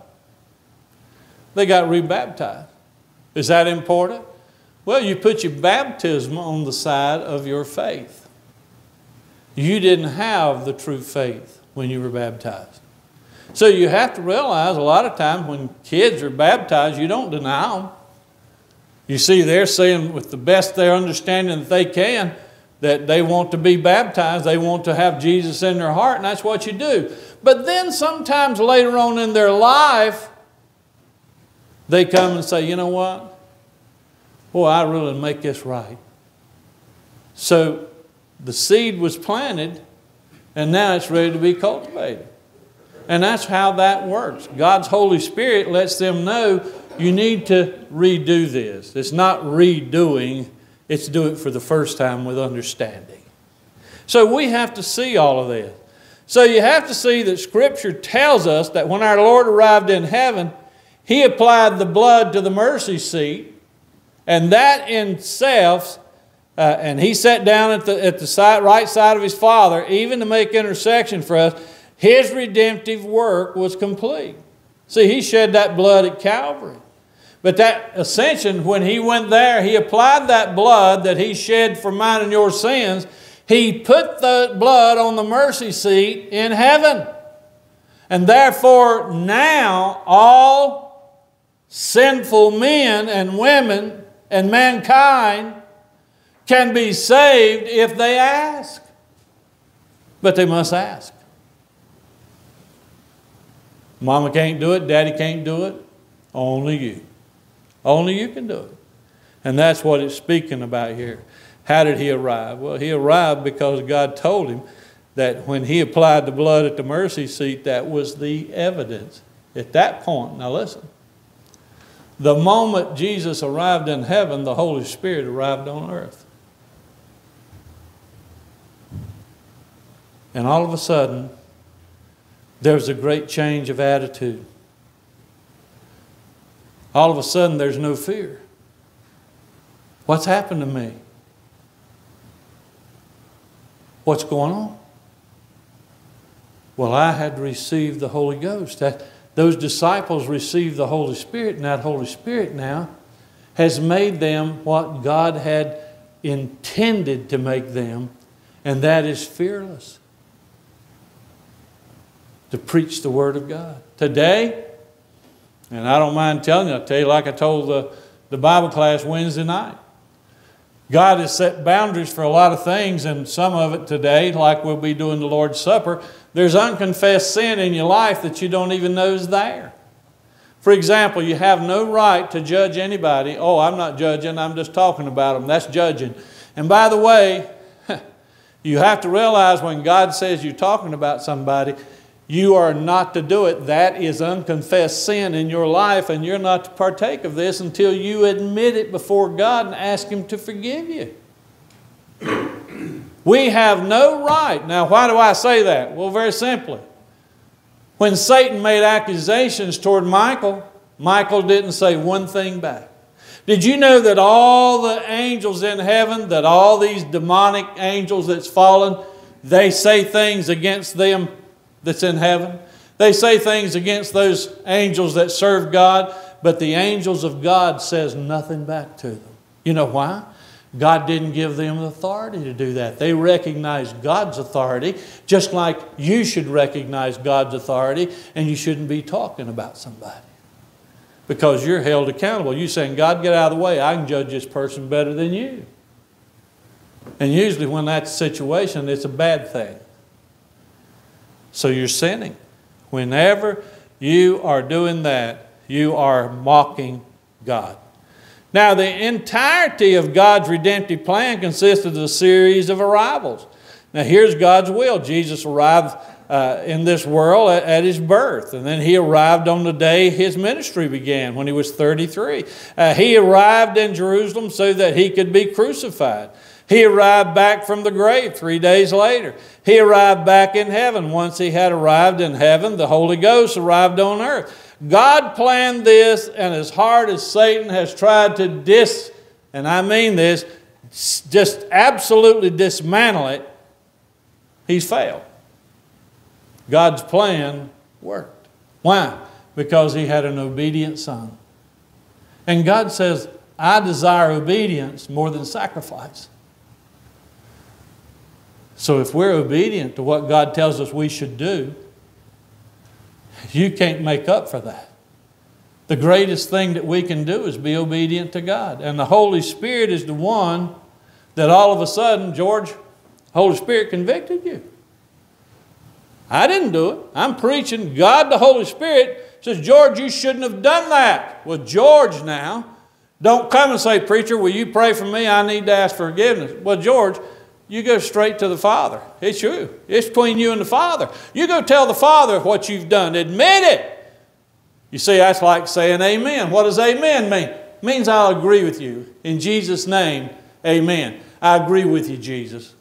they got rebaptized. Is that important? Well, you put your baptism on the side of your faith. You didn't have the true faith when you were baptized. So you have to realize a lot of times when kids are baptized, you don't deny them. You see, they're saying with the best their understanding that they can, that they want to be baptized, they want to have Jesus in their heart, and that's what you do. But then sometimes later on in their life, they come and say, you know what? Boy, I really make this right. So the seed was planted, and now it's ready to be cultivated. And that's how that works. God's Holy Spirit lets them know you need to redo this. It's not redoing, it's do it for the first time with understanding. So we have to see all of this. So you have to see that Scripture tells us that when our Lord arrived in heaven, He applied the blood to the mercy seat, and that in itself, uh, and He sat down at the, at the side, right side of His Father, even to make intercession for us. His redemptive work was complete. See, He shed that blood at Calvary. But that ascension, when He went there, He applied that blood that He shed for mine and your sins. He put the blood on the mercy seat in heaven. And therefore, now all sinful men and women and mankind can be saved if they ask. But they must ask. Mama can't do it, Daddy can't do it, only you. Only you can do it. And that's what it's speaking about here. How did He arrive? Well, He arrived because God told Him that when He applied the blood at the mercy seat, that was the evidence. At that point, now listen, the moment Jesus arrived in heaven, the Holy Spirit arrived on earth. And all of a sudden, there's a great change of attitude. All of a sudden, there's no fear. What's happened to me? What's going on? Well, I had received the Holy Ghost. That, those disciples received the Holy Spirit, and that Holy Spirit now has made them what God had intended to make them, and that is fearless. To preach the Word of God. Today, and I don't mind telling you, I'll tell you like I told the, the Bible class Wednesday night. God has set boundaries for a lot of things, and some of it today, like we'll be doing the Lord's Supper, there's unconfessed sin in your life that you don't even know is there. For example, you have no right to judge anybody. Oh, I'm not judging, I'm just talking about them. That's judging. And by the way, you have to realize when God says you're talking about somebody, you are not to do it. That is unconfessed sin in your life, and you're not to partake of this until you admit it before God and ask Him to forgive you. We have no right. Now, why do I say that? Well, very simply. When Satan made accusations toward Michael, Michael didn't say one thing back. Did you know that all the angels in heaven, that all these demonic angels that's fallen, they say things against them that's in heaven? They say things against those angels that serve God, but the angels of God says nothing back to them. You know why? God didn't give them the authority to do that. They recognized God's authority, just like you should recognize God's authority, and you shouldn't be talking about somebody, because you're held accountable. You're saying, God, get out of the way. I can judge this person better than you. And usually when that's the situation, it's a bad thing. So you're sinning. Whenever you are doing that, you are mocking God. Now, the entirety of God's redemptive plan consists of a series of arrivals. Now, here's God's will. Jesus arrived uh, in this world at, at His birth. And then He arrived on the day His ministry began, when He was thirty-three. Uh, he arrived in Jerusalem so that He could be crucified. He arrived back from the grave three days later. He arrived back in heaven. Once He had arrived in heaven, the Holy Ghost arrived on earth. God planned this, and as hard as Satan has tried to dis, and I mean this, just absolutely dismantle it, he's failed. God's plan worked. Why? Because He had an obedient Son. And God says, I desire obedience more than sacrifice. So if we're obedient to what God tells us we should do, you can't make up for that. The greatest thing that we can do is be obedient to God. And the Holy Spirit is the one that all of a sudden, George, Holy Spirit convicted you. I didn't do it. I'm preaching. God, the Holy Spirit, says, George, you shouldn't have done that. Well, George now, don't come and say, preacher, will you pray for me? I need to ask forgiveness. Well, George, you go straight to the Father. It's you. It's between you and the Father. You go tell the Father what you've done. Admit it. You see, that's like saying amen. What does amen mean? It means I'll agree with you. In Jesus' name, amen. I agree with you, Jesus.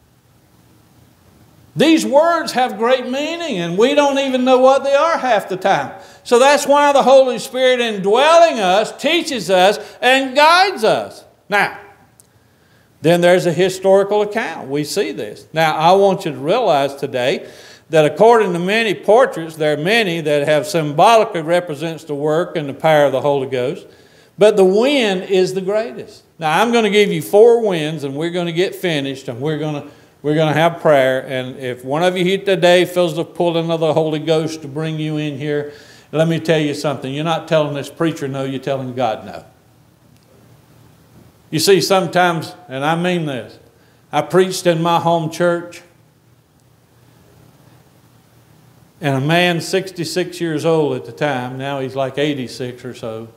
These words have great meaning, and we don't even know what they are half the time. So that's why the Holy Spirit indwelling us teaches us and guides us. Now, then there's a historical account. We see this. Now, I want you to realize today that according to many portraits, there are many that have symbolically represents the work and the power of the Holy Ghost. But the wind is the greatest. Now, I'm going to give you four winds, and we're going to get finished, and we're going to, we're going to have prayer. And if one of you here today feels the pulling of the Holy Ghost to bring you in here, let me tell you something. You're not telling this preacher no, you're telling God no. You see, sometimes, and I mean this, I preached in my home church, and a man sixty-six years old at the time, now he's like eighty-six or so,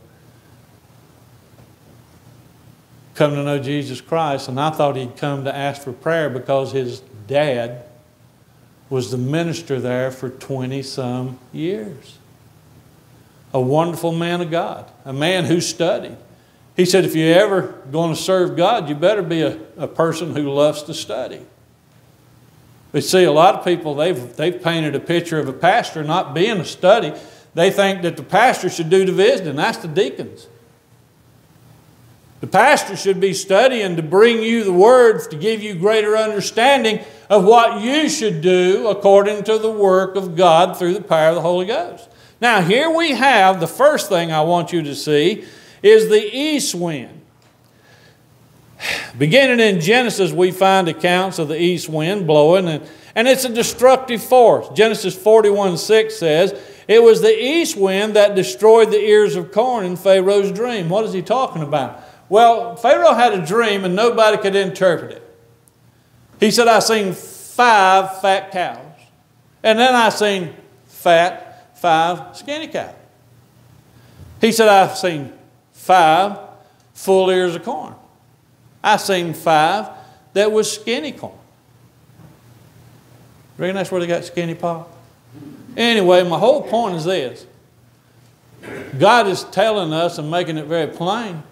come to know Jesus Christ, and I thought he'd come to ask for prayer because his dad was the minister there for twenty-some years. A wonderful man of God, a man who studied. He said, if you're ever going to serve God, you better be a, a person who loves to study. But see, a lot of people, they've, they've painted a picture of a pastor not being a study. They think that the pastor should do the visiting. That's the deacons. The pastor should be studying to bring you the Word, to give you greater understanding of what you should do according to the work of God through the power of the Holy Ghost. Now, here we have the first thing I want you to see is the east wind. Beginning in Genesis, we find accounts of the east wind blowing, and, and it's a destructive force. Genesis forty-one six says, it was the east wind that destroyed the ears of corn in Pharaoh's dream. What is he talking about? Well, Pharaoh had a dream and nobody could interpret it. He said, I seen five fat cows. And then I seen fat, five skinny cows. He said, I've seen five full ears of corn. I seen five that was skinny corn. Reckon that's where they got skinny pop? Anyway, my whole point is this. God is telling us and making it very plain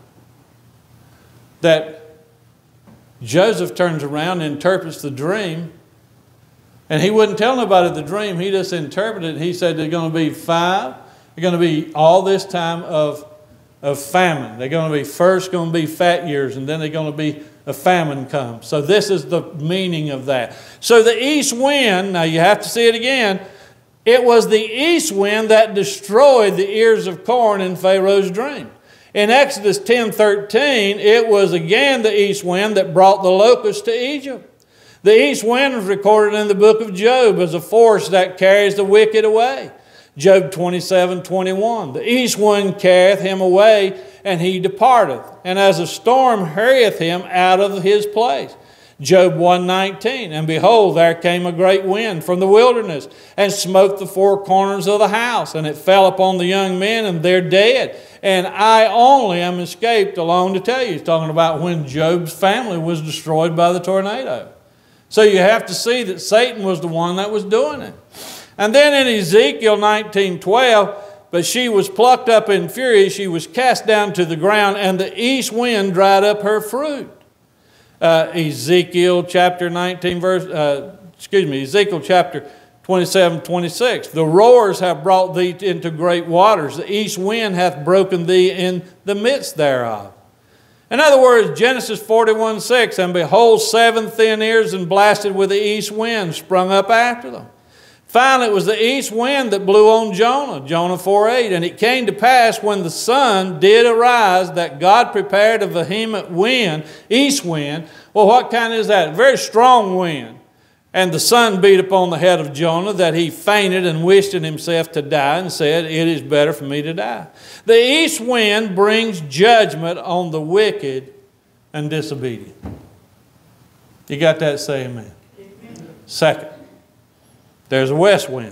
that Joseph turns around and interprets the dream. And he wouldn't tell nobody the dream. He just interpreted it. He said there's going to be five. They're going to be all this time of, of famine. They're going to be first going to be fat years, and then they're going to be a famine comes. So this is the meaning of that. So the east wind, now you have to see it again. It was the east wind that destroyed the ears of corn in Pharaoh's dream. In Exodus ten thirteen, it was again the east wind that brought the locusts to Egypt. The east wind is recorded in the book of Job as a force that carries the wicked away. Job twenty-seven twenty-one. The east wind carrieth him away, and he departeth, and as a storm hurrieth him out of his place. Job one nineteen. And behold, there came a great wind from the wilderness, and smote the four corners of the house, and it fell upon the young men, and they're dead. And I only am escaped alone to tell you. He's talking about when Job's family was destroyed by the tornado. So you have to see that Satan was the one that was doing it. And then in Ezekiel nineteen twelve, but she was plucked up in fury, she was cast down to the ground, and the east wind dried up her fruit. Uh, Ezekiel chapter nineteen, verse, uh, excuse me, Ezekiel chapter twenty-seven twenty-six. The roars have brought thee into great waters. The east wind hath broken thee in the midst thereof. In other words, Genesis forty-one six, and behold, seven thin ears and blasted with the east wind sprung up after them. Finally, it was the east wind that blew on Jonah, Jonah four eight. And it came to pass when the sun did arise that God prepared a vehement wind, east wind. Well, what kind is that? A very strong wind. And the sun beat upon the head of Jonah, that he fainted and wished in himself to die, and said, it is better for me to die. The east wind brings judgment on the wicked and disobedient. You got that? Say amen. Amen. Second, there's a west wind.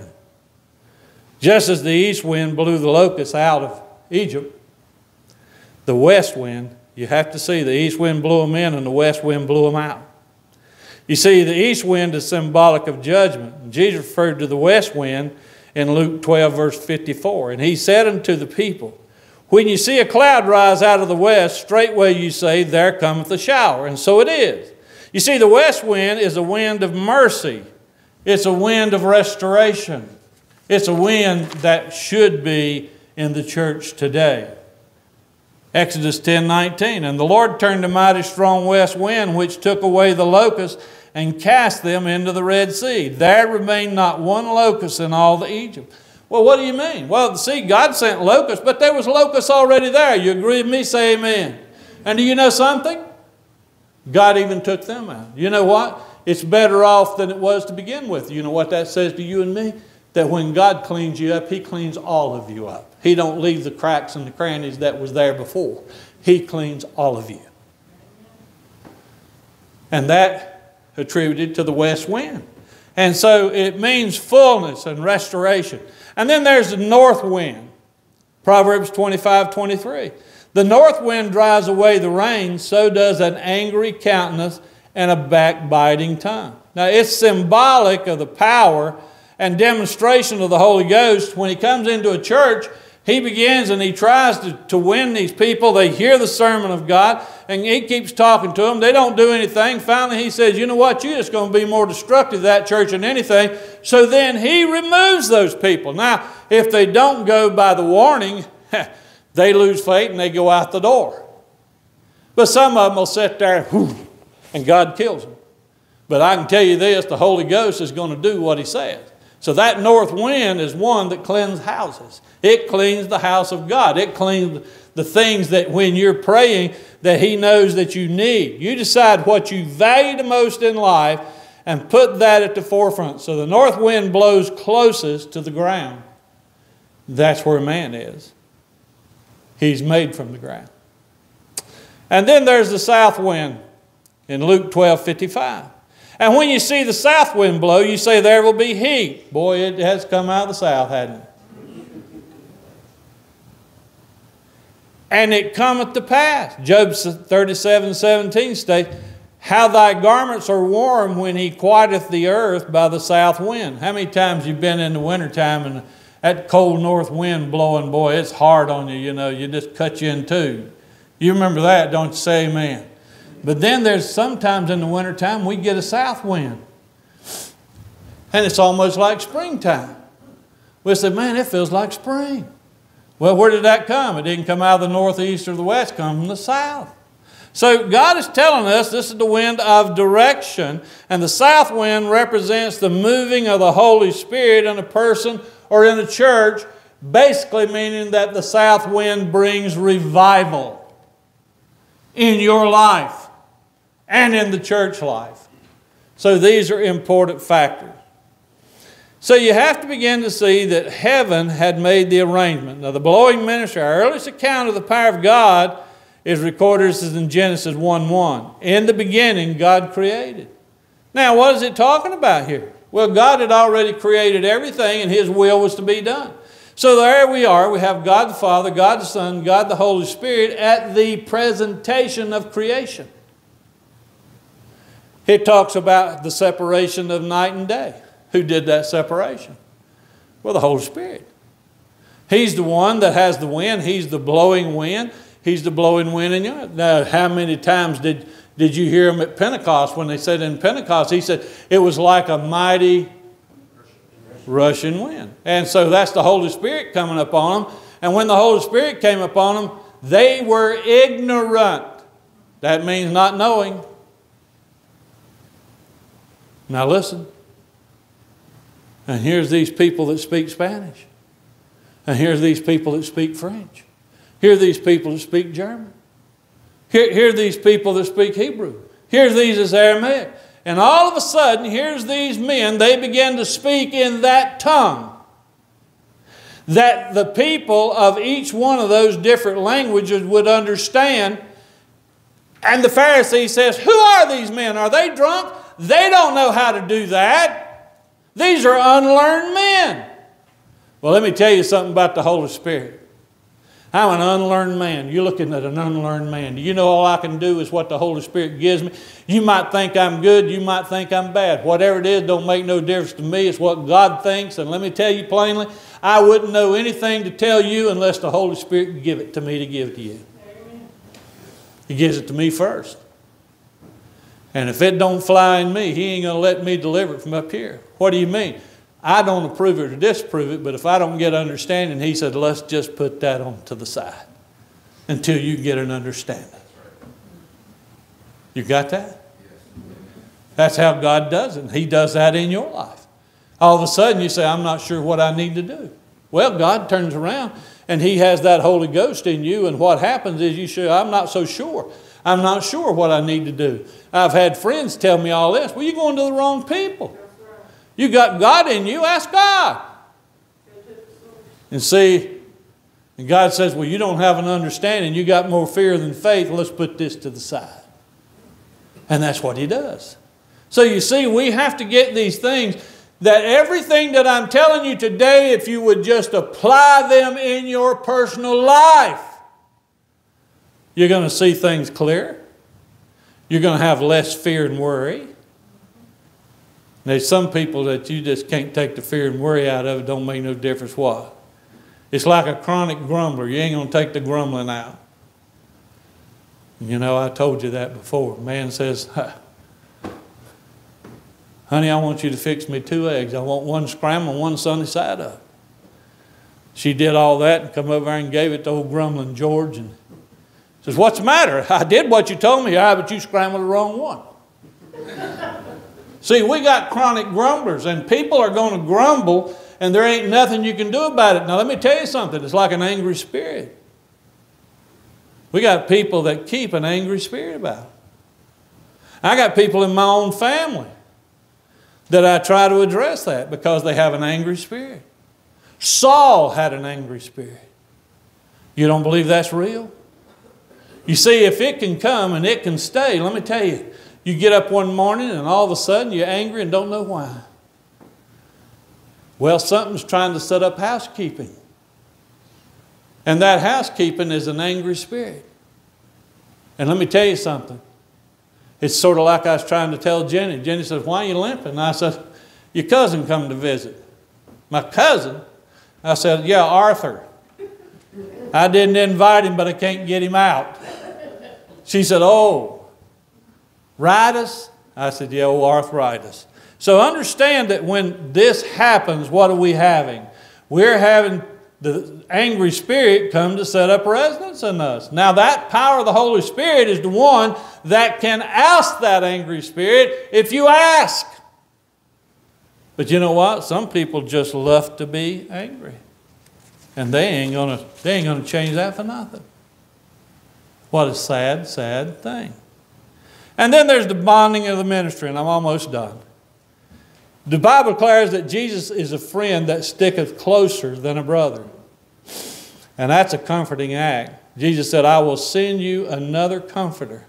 Just as the east wind blew the locusts out of Egypt, the west wind, you have to see, the east wind blew them in and the west wind blew them out. You see, the east wind is symbolic of judgment. Jesus referred to the west wind in Luke twelve, verse fifty-four. And he said unto the people, when you see a cloud rise out of the west, straightway you say, there cometh a shower. And so it is. You see, the west wind is a wind of mercy. It's a wind of restoration. It's a wind that should be in the church today. Exodus ten nineteen. And the Lord turned a mighty strong west wind, which took away the locusts and cast them into the Red Sea. There remained not one locust in all the Egypt. Well, what do you mean? Well, see, God sent locusts, but there was locusts already there. You agree with me? Say amen. And do you know something? God even took them out. You know what? It's better off than it was to begin with. You know what that says to you and me? That when God cleans you up, He cleans all of you up. He don't leave the cracks and the crannies that was there before. He cleans all of you. And that attributed to the west wind. And so it means fullness and restoration. And then there's the north wind. Proverbs twenty-five twenty-three. The north wind drives away the rain, so does an angry countenance and a backbiting tongue. Now it's symbolic of the power and demonstration of the Holy Ghost. When He comes into a church, He begins and He tries to, to win these people. They hear the sermon of God and He keeps talking to them. They don't do anything. Finally He says, you know what, you're just going to be more destructive to that church than anything. So then He removes those people. Now, if they don't go by the warning, they lose faith and they go out the door. But some of them will sit there and God kills them. But I can tell you this, the Holy Ghost is going to do what He says. So that north wind is one that cleans houses. It cleans the house of God. It cleans the things that when you're praying that He knows that you need. You decide what you value the most in life and put that at the forefront. So the north wind blows closest to the ground. That's where man is. He's made from the ground. And then there's the south wind in Luke twelve fifty-five. And when you see the south wind blow, you say there will be heat. Boy, it has come out of the south, hasn't it? And it cometh to pass. Job thirty-seven seventeen states, How thy garments are warm when he quieteth the earth by the south wind. How many times you've been in the wintertime and that cold north wind blowing, boy, it's hard on you, you know, you just cut you in two. You remember that, don't you? Say amen. But then there's sometimes in the wintertime we get a south wind. And it's almost like springtime. We say, man, it feels like spring. Well, where did that come? It didn't come out of the northeast or the west, it come from the south. So God is telling us this is the wind of direction, and the south wind represents the moving of the Holy Spirit in a person or in a church, basically meaning that the south wind brings revival in your life and in the church life. So these are important factors. So you have to begin to see that heaven had made the arrangement. Now the blowing ministry, our earliest account of the power of God is recorded as in Genesis one one. In the beginning, God created. Now, what is it talking about here? Well, God had already created everything and His will was to be done. So there we are. We have God the Father, God the Son, God the Holy Spirit at the presentation of creation. It talks about the separation of night and day. Who did that separation? Well, the Holy Spirit. He's the one that has the wind. He's the blowing wind. He's the blowing wind in you. Now, how many times did, did you hear him at Pentecost when they said in Pentecost, he said, it was like a mighty rushing wind. And so that's the Holy Spirit coming upon them. And when the Holy Spirit came upon them, they were ignorant. That means not knowing. Now listen. And here's these people that speak Spanish. And here's these people that speak French. Here are these people that speak German. Here, here are these people that speak Hebrew. Here's these as Aramaic. And all of a sudden, here's these men, they began to speak in that tongue that the people of each one of those different languages would understand. And the Pharisee says, who are these men? Are they drunk? They don't know how to do that. These are unlearned men. Well, let me tell you something about the Holy Spirit. I'm an unlearned man. You're looking at an unlearned man. Do you know all I can do is what the Holy Spirit gives me? You might think I'm good. You might think I'm bad. Whatever it is don't make no difference to me. It's what God thinks. And let me tell you plainly, I wouldn't know anything to tell you unless the Holy Spirit give it to me to give to you. He gives it to me first. And if it don't fly in me, He ain't going to let me deliver it from up here. What do you mean? I don't approve it or disapprove it, but if I don't get understanding, He said, let's just put that on to the side until you get an understanding. You got that? That's how God does it. He does that in your life. All of a sudden you say, I'm not sure what I need to do. Well, God turns around and He has that Holy Ghost in you, and what happens is you say, I'm not so sure. I'm not sure what I need to do. I've had friends tell me all this. Well, you're going to the wrong people. You got God in you, ask God. And see, and God says, well, you don't have an understanding. You got more fear than faith. Let's put this to the side. And that's what He does. So you see, we have to get these things, that everything that I'm telling you today, if you would just apply them in your personal life, you're going to see things clear. You're going to have less fear and worry. There's some people that you just can't take the fear and worry out of. It don't make no difference what. It's like a chronic grumbler. You ain't going to take the grumbling out. You know, I told you that before. A man says, honey, I want you to fix me two eggs. I want one scrambled and one sunny side up. She did all that and come over there and gave it to old grumbling George and says, what's the matter? I did what you told me. Ah, but you scrambled the wrong one. See, we got chronic grumblers, and people are going to grumble, and there ain't nothing you can do about it. Now, let me tell you something. It's like an angry spirit. We got people that keep an angry spirit about it. I got people in my own family that I try to address that because they have an angry spirit. Saul had an angry spirit. You don't believe that's real? You see, if it can come and it can stay, let me tell you, you get up one morning and all of a sudden you're angry and don't know why. Well, something's trying to set up housekeeping. And that housekeeping is an angry spirit. And let me tell you something. It's sort of like I was trying to tell Jenny. Jenny said, why are you limping? And I said, your cousin come to visit. My cousin? I said, yeah, Arthur. I didn't invite him, but I can't get him out. She said, oh, arthritis? I said, yeah, oh, arthritis. So understand that when this happens, what are we having? We're having the angry spirit come to set up residence in us. Now that power of the Holy Spirit is the one that can oust that angry spirit if you ask. But you know what? Some people just love to be angry. And they ain't gonna, they ain't gonna change that for nothing. What a sad, sad thing. And then there's the bonding of the ministry, and I'm almost done. The Bible declares that Jesus is a friend that sticketh closer than a brother. And that's a comforting act. Jesus said, I will send you another comforter.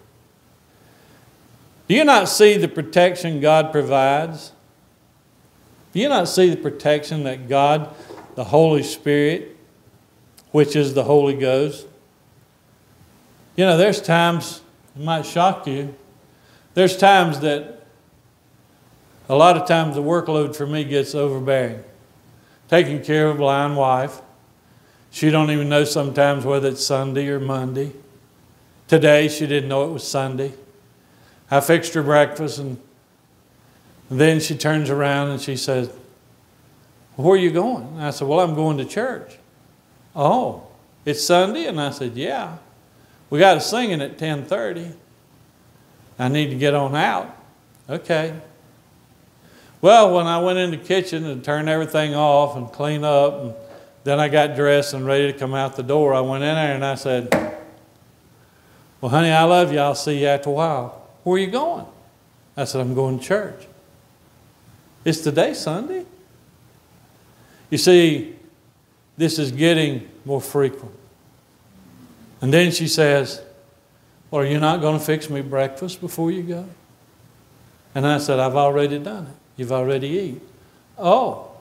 Do you not see the protection God provides? Do you not see the protection that God, the Holy Spirit, which is the Holy Ghost? You know, there's times, it might shock you, there's times that a lot of times the workload for me gets overbearing. Taking care of a blind wife. She don't even know sometimes whether it's Sunday or Monday. Today she didn't know it was Sunday. I fixed her breakfast and then she turns around and she says, where are you going? And I said, well, I'm going to church. Oh, it's Sunday? And I said, yeah. We got a singing at ten thirty. I need to get on out. Okay. Well, when I went in the kitchen and turned everything off and cleaned up, and then I got dressed and ready to come out the door, I went in there and I said, well, honey, I love you. I'll see you after a while. Where are you going? I said, I'm going to church. Is today Sunday? You see, this is getting more frequent. And then she says, well, are you not going to fix me breakfast before you go? And I said, I've already done it. You've already eaten. Oh.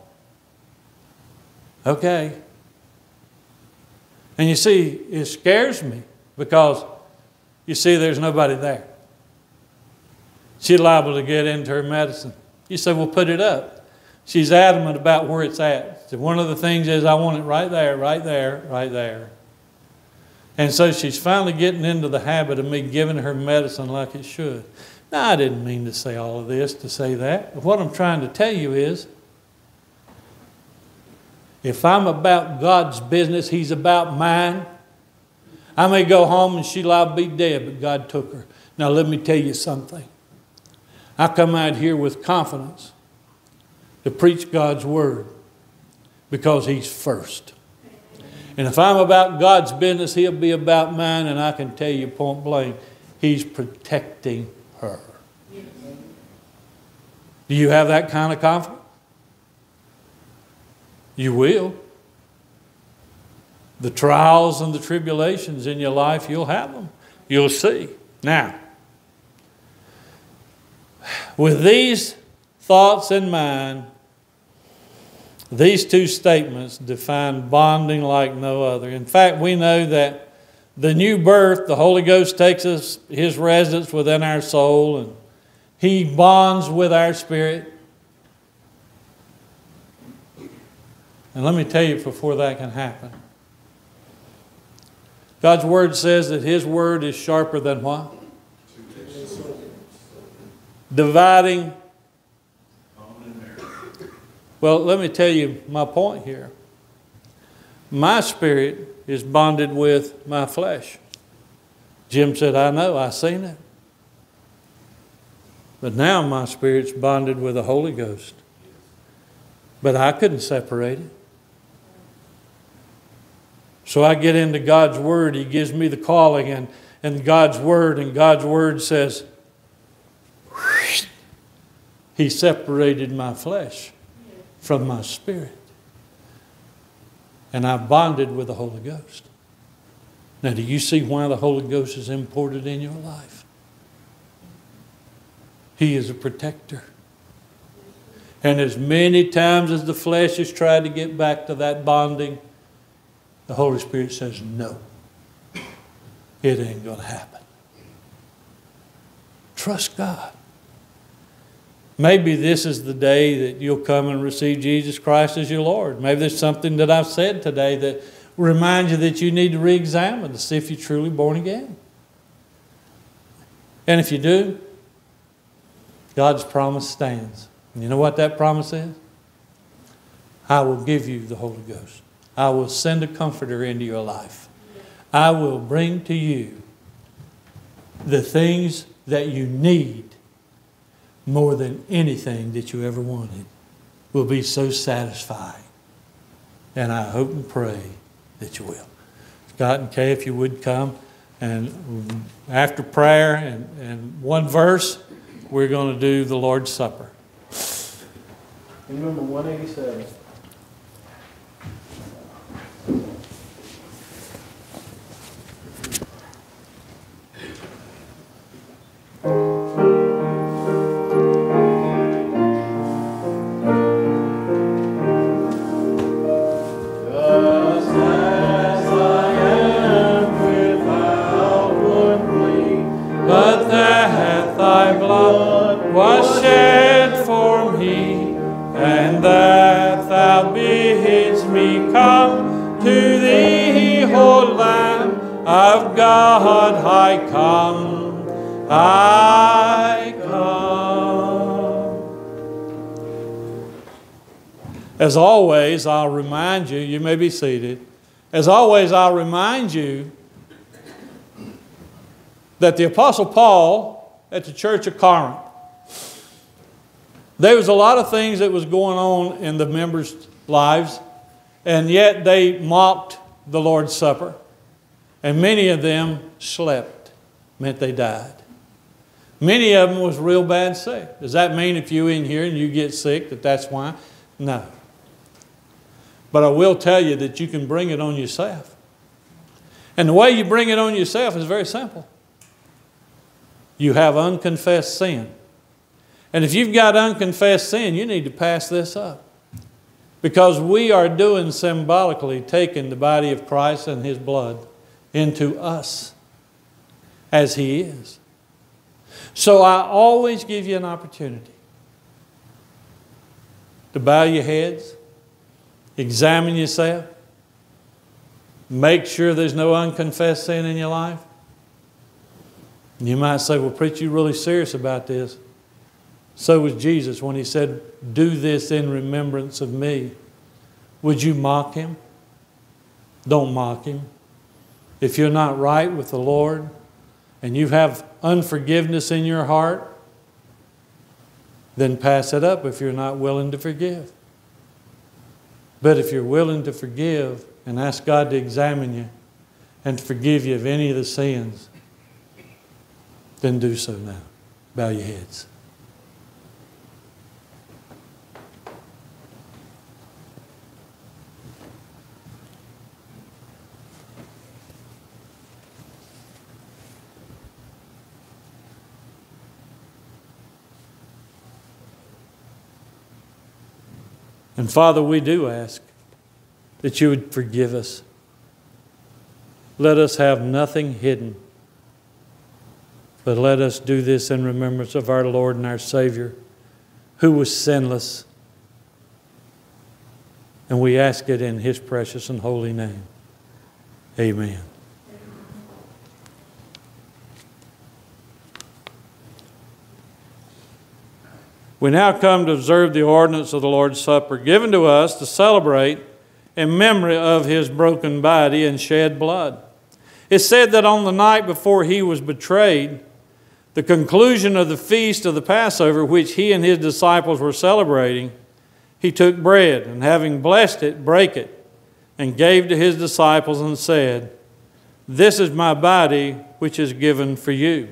Okay. And you see, it scares me because you see there's nobody there. She's liable to get into her medicine. You say, well, put it up. She's adamant about where it's at. So one of the things is, I want it right there, right there, right there. And so she's finally getting into the habit of me giving her medicine like it should. Now, I didn't mean to say all of this to say that. But what I'm trying to tell you is, if I'm about God's business, He's about mine. I may go home and she'll liable to be dead, but God took her. Now, let me tell you something. I come out here with confidence to preach God's word because He's first. And if I'm about God's business, He'll be about mine, and I can tell you point blank, He's protecting her. Do you have that kind of confidence? You will. The trials and the tribulations in your life, you'll have them. You'll see. Now, with these thoughts in mind, these two statements define bonding like no other. In fact, we know that the new birth, the Holy Ghost takes us, His residence within our soul, and He bonds with our spirit. And let me tell you before that can happen. God's Word says that His Word is sharper than what? Dividing. Well, let me tell you my point here. My spirit is bonded with my flesh. Jim said, I know, I seen it. But now my spirit's bonded with the Holy Ghost. But I couldn't separate it. So I get into God's Word. He gives me the calling and, and God's Word. And God's Word says, He separated my flesh from my spirit. And I bonded with the Holy Ghost. Now, do you see why the Holy Ghost is important in your life? He is a protector. And as many times as the flesh has tried to get back to that bonding, the Holy Spirit says, no, it ain't going to happen. Trust God. Maybe this is the day that you'll come and receive Jesus Christ as your Lord. Maybe there's something that I've said today that reminds you that you need to re-examine to see if you're truly born again. And if you do, God's promise stands. And you know what that promise is? I will give you the Holy Ghost. I will send a comforter into your life. I will bring to you the things that you need more than anything that you ever wanted. Will be so satisfying. And I hope and pray that you will. Scott and Kay, if you would come. And after prayer and, and one verse, we're going to do the Lord's Supper. Number one eighty-seven. Was shed for me, and that thou bidst me come to thee, O Lamb of God. I come, I come. As always, I'll remind you, you may be seated. As always, I'll remind you that the Apostle Paul at the church of Corinth, there was a lot of things that was going on in the members' lives, and yet they mocked the Lord's Supper. And many of them slept, meant they died. Many of them was real bad sick. Does that mean if you're in here and you get sick that that's why? No. But I will tell you that you can bring it on yourself. And the way you bring it on yourself is very simple. You have unconfessed sin. And if you've got unconfessed sin, you need to pass this up. Because we are doing symbolically taking the body of Christ and His blood into us as He is. So I always give you an opportunity to bow your heads, examine yourself, make sure there's no unconfessed sin in your life. You might say, well, preacher, you're really serious about this. So was Jesus when He said, do this in remembrance of me. Would you mock Him? Don't mock Him. If you're not right with the Lord and you have unforgiveness in your heart, then pass it up if you're not willing to forgive. But if you're willing to forgive and ask God to examine you and to forgive you of any of the sins, then do so now. Bow your heads. And Father, we do ask that you would forgive us. Let us have nothing hidden. But let us do this in remembrance of our Lord and our Savior, who was sinless. And we ask it in His precious and holy name. Amen. We now come to observe the ordinance of the Lord's Supper, given to us to celebrate in memory of His broken body and shed blood. It's said that on the night before He was betrayed, the conclusion of the feast of the Passover, which He and His disciples were celebrating, He took bread, and having blessed it, brake it, and gave to His disciples and said, "This is my body, which is given for you."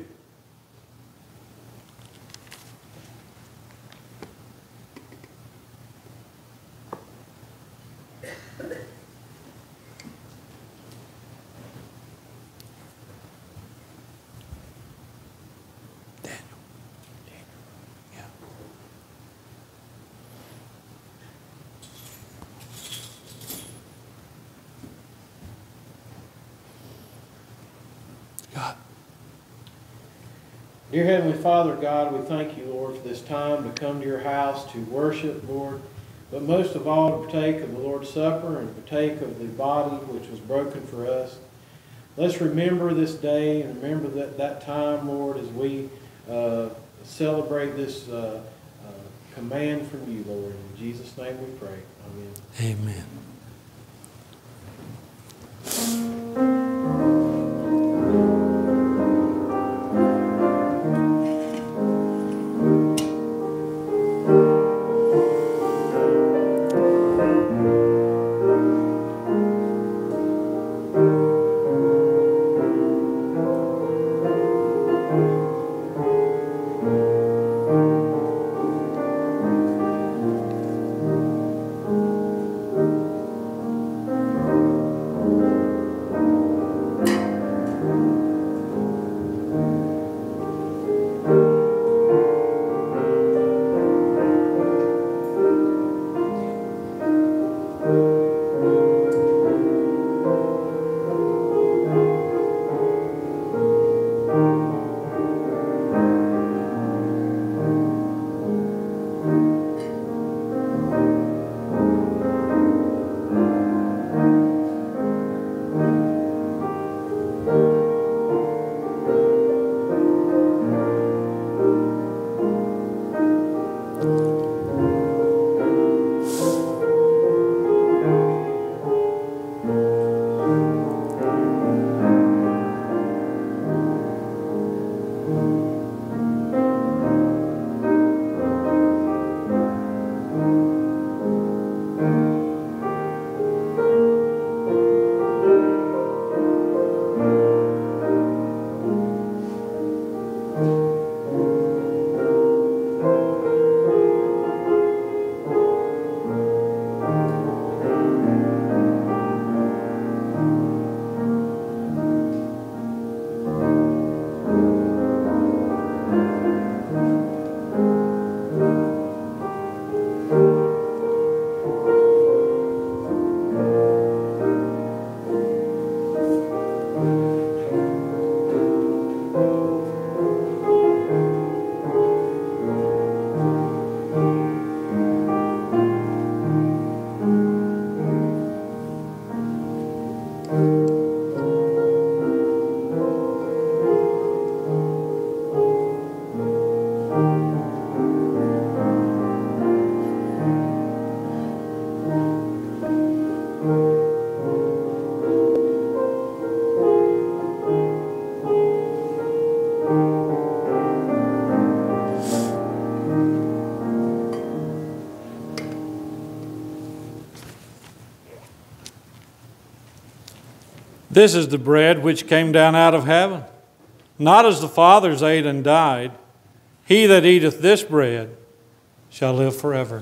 God. Dear Heavenly Father, God, we thank you, Lord, for this time to come to your house to worship, Lord, but most of all to partake of the Lord's Supper and partake of the body which was broken for us. Let's remember this day and remember that, that time, Lord, as we uh, celebrate this uh, uh, command from you, Lord. In Jesus' name we pray. Amen. Amen. This is the bread which came down out of heaven, not as the fathers ate and died. He that eateth this bread shall live forever.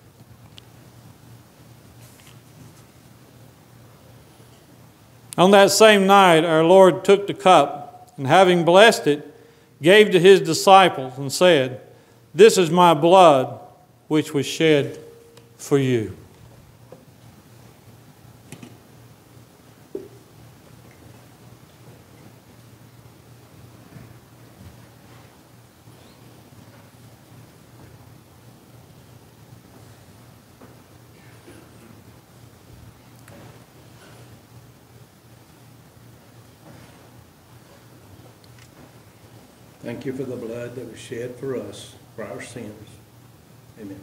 On that same night, our Lord took the cup, and having blessed it, gave to his disciples, and said, This is my blood, which was shed for you. Thank you for the blood that was shed for us, for our sins. Amen.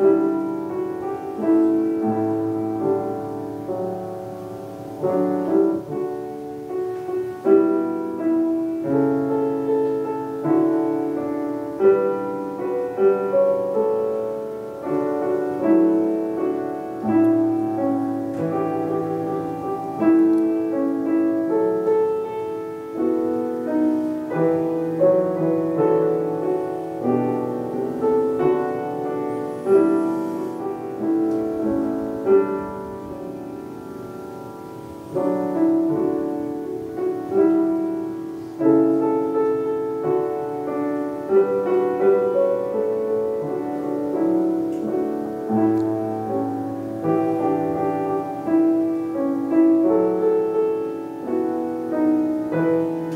Amen.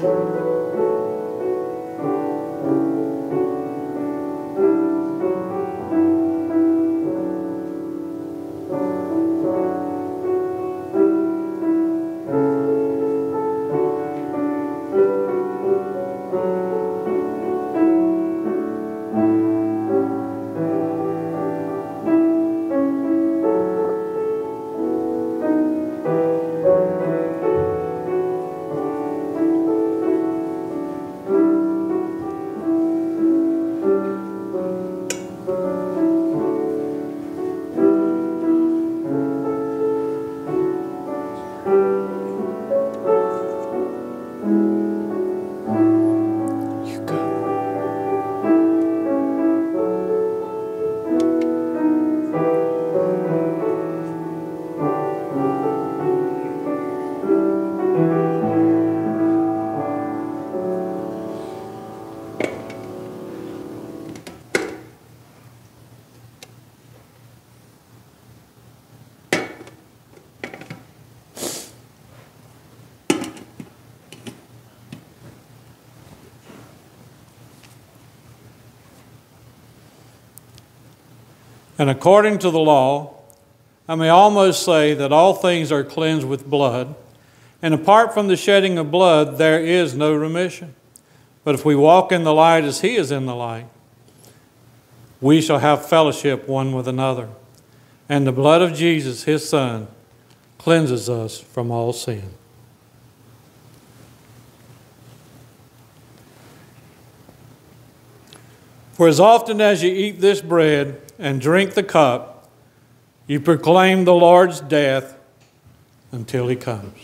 And according to the law, I may almost say that all things are cleansed with blood, and apart from the shedding of blood, there is no remission. But if we walk in the light as he is in the light, we shall have fellowship one with another. And the blood of Jesus, his Son, cleanses us from all sin. For as often as you eat this bread and drink the cup, you proclaim the Lord's death until he comes.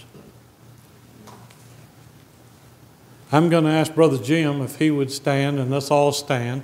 I'm going to ask Brother Jim if he would stand, and let's all stand.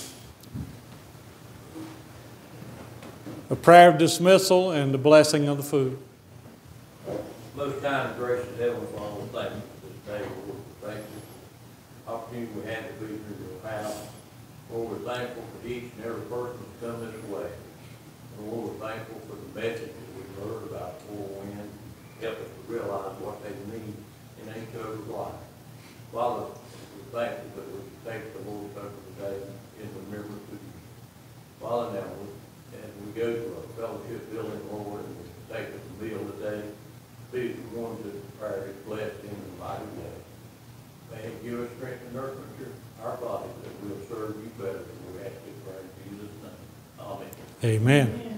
A prayer of dismissal and the blessing of the food. Most kind and gracious Heavenly Father, thank you for this day, Lord. Thank you for the opportunity we had to be through your house. Lord, we're thankful for each and every person that's come this way. And Lord, we're thankful for the message that we've heard about four winds. Help us to realize what they mean in each other's life. Father, we're thankful that we can take the Lord's Supper today in remembrance of you. Father, now, as we go to our fellowship building, Lord, and we take the meal today, be the ones that are blessed in the mighty way. May it give us strength and nurture our bodies that we'll serve you better than we ask it for in Jesus' name. Amen. Amen.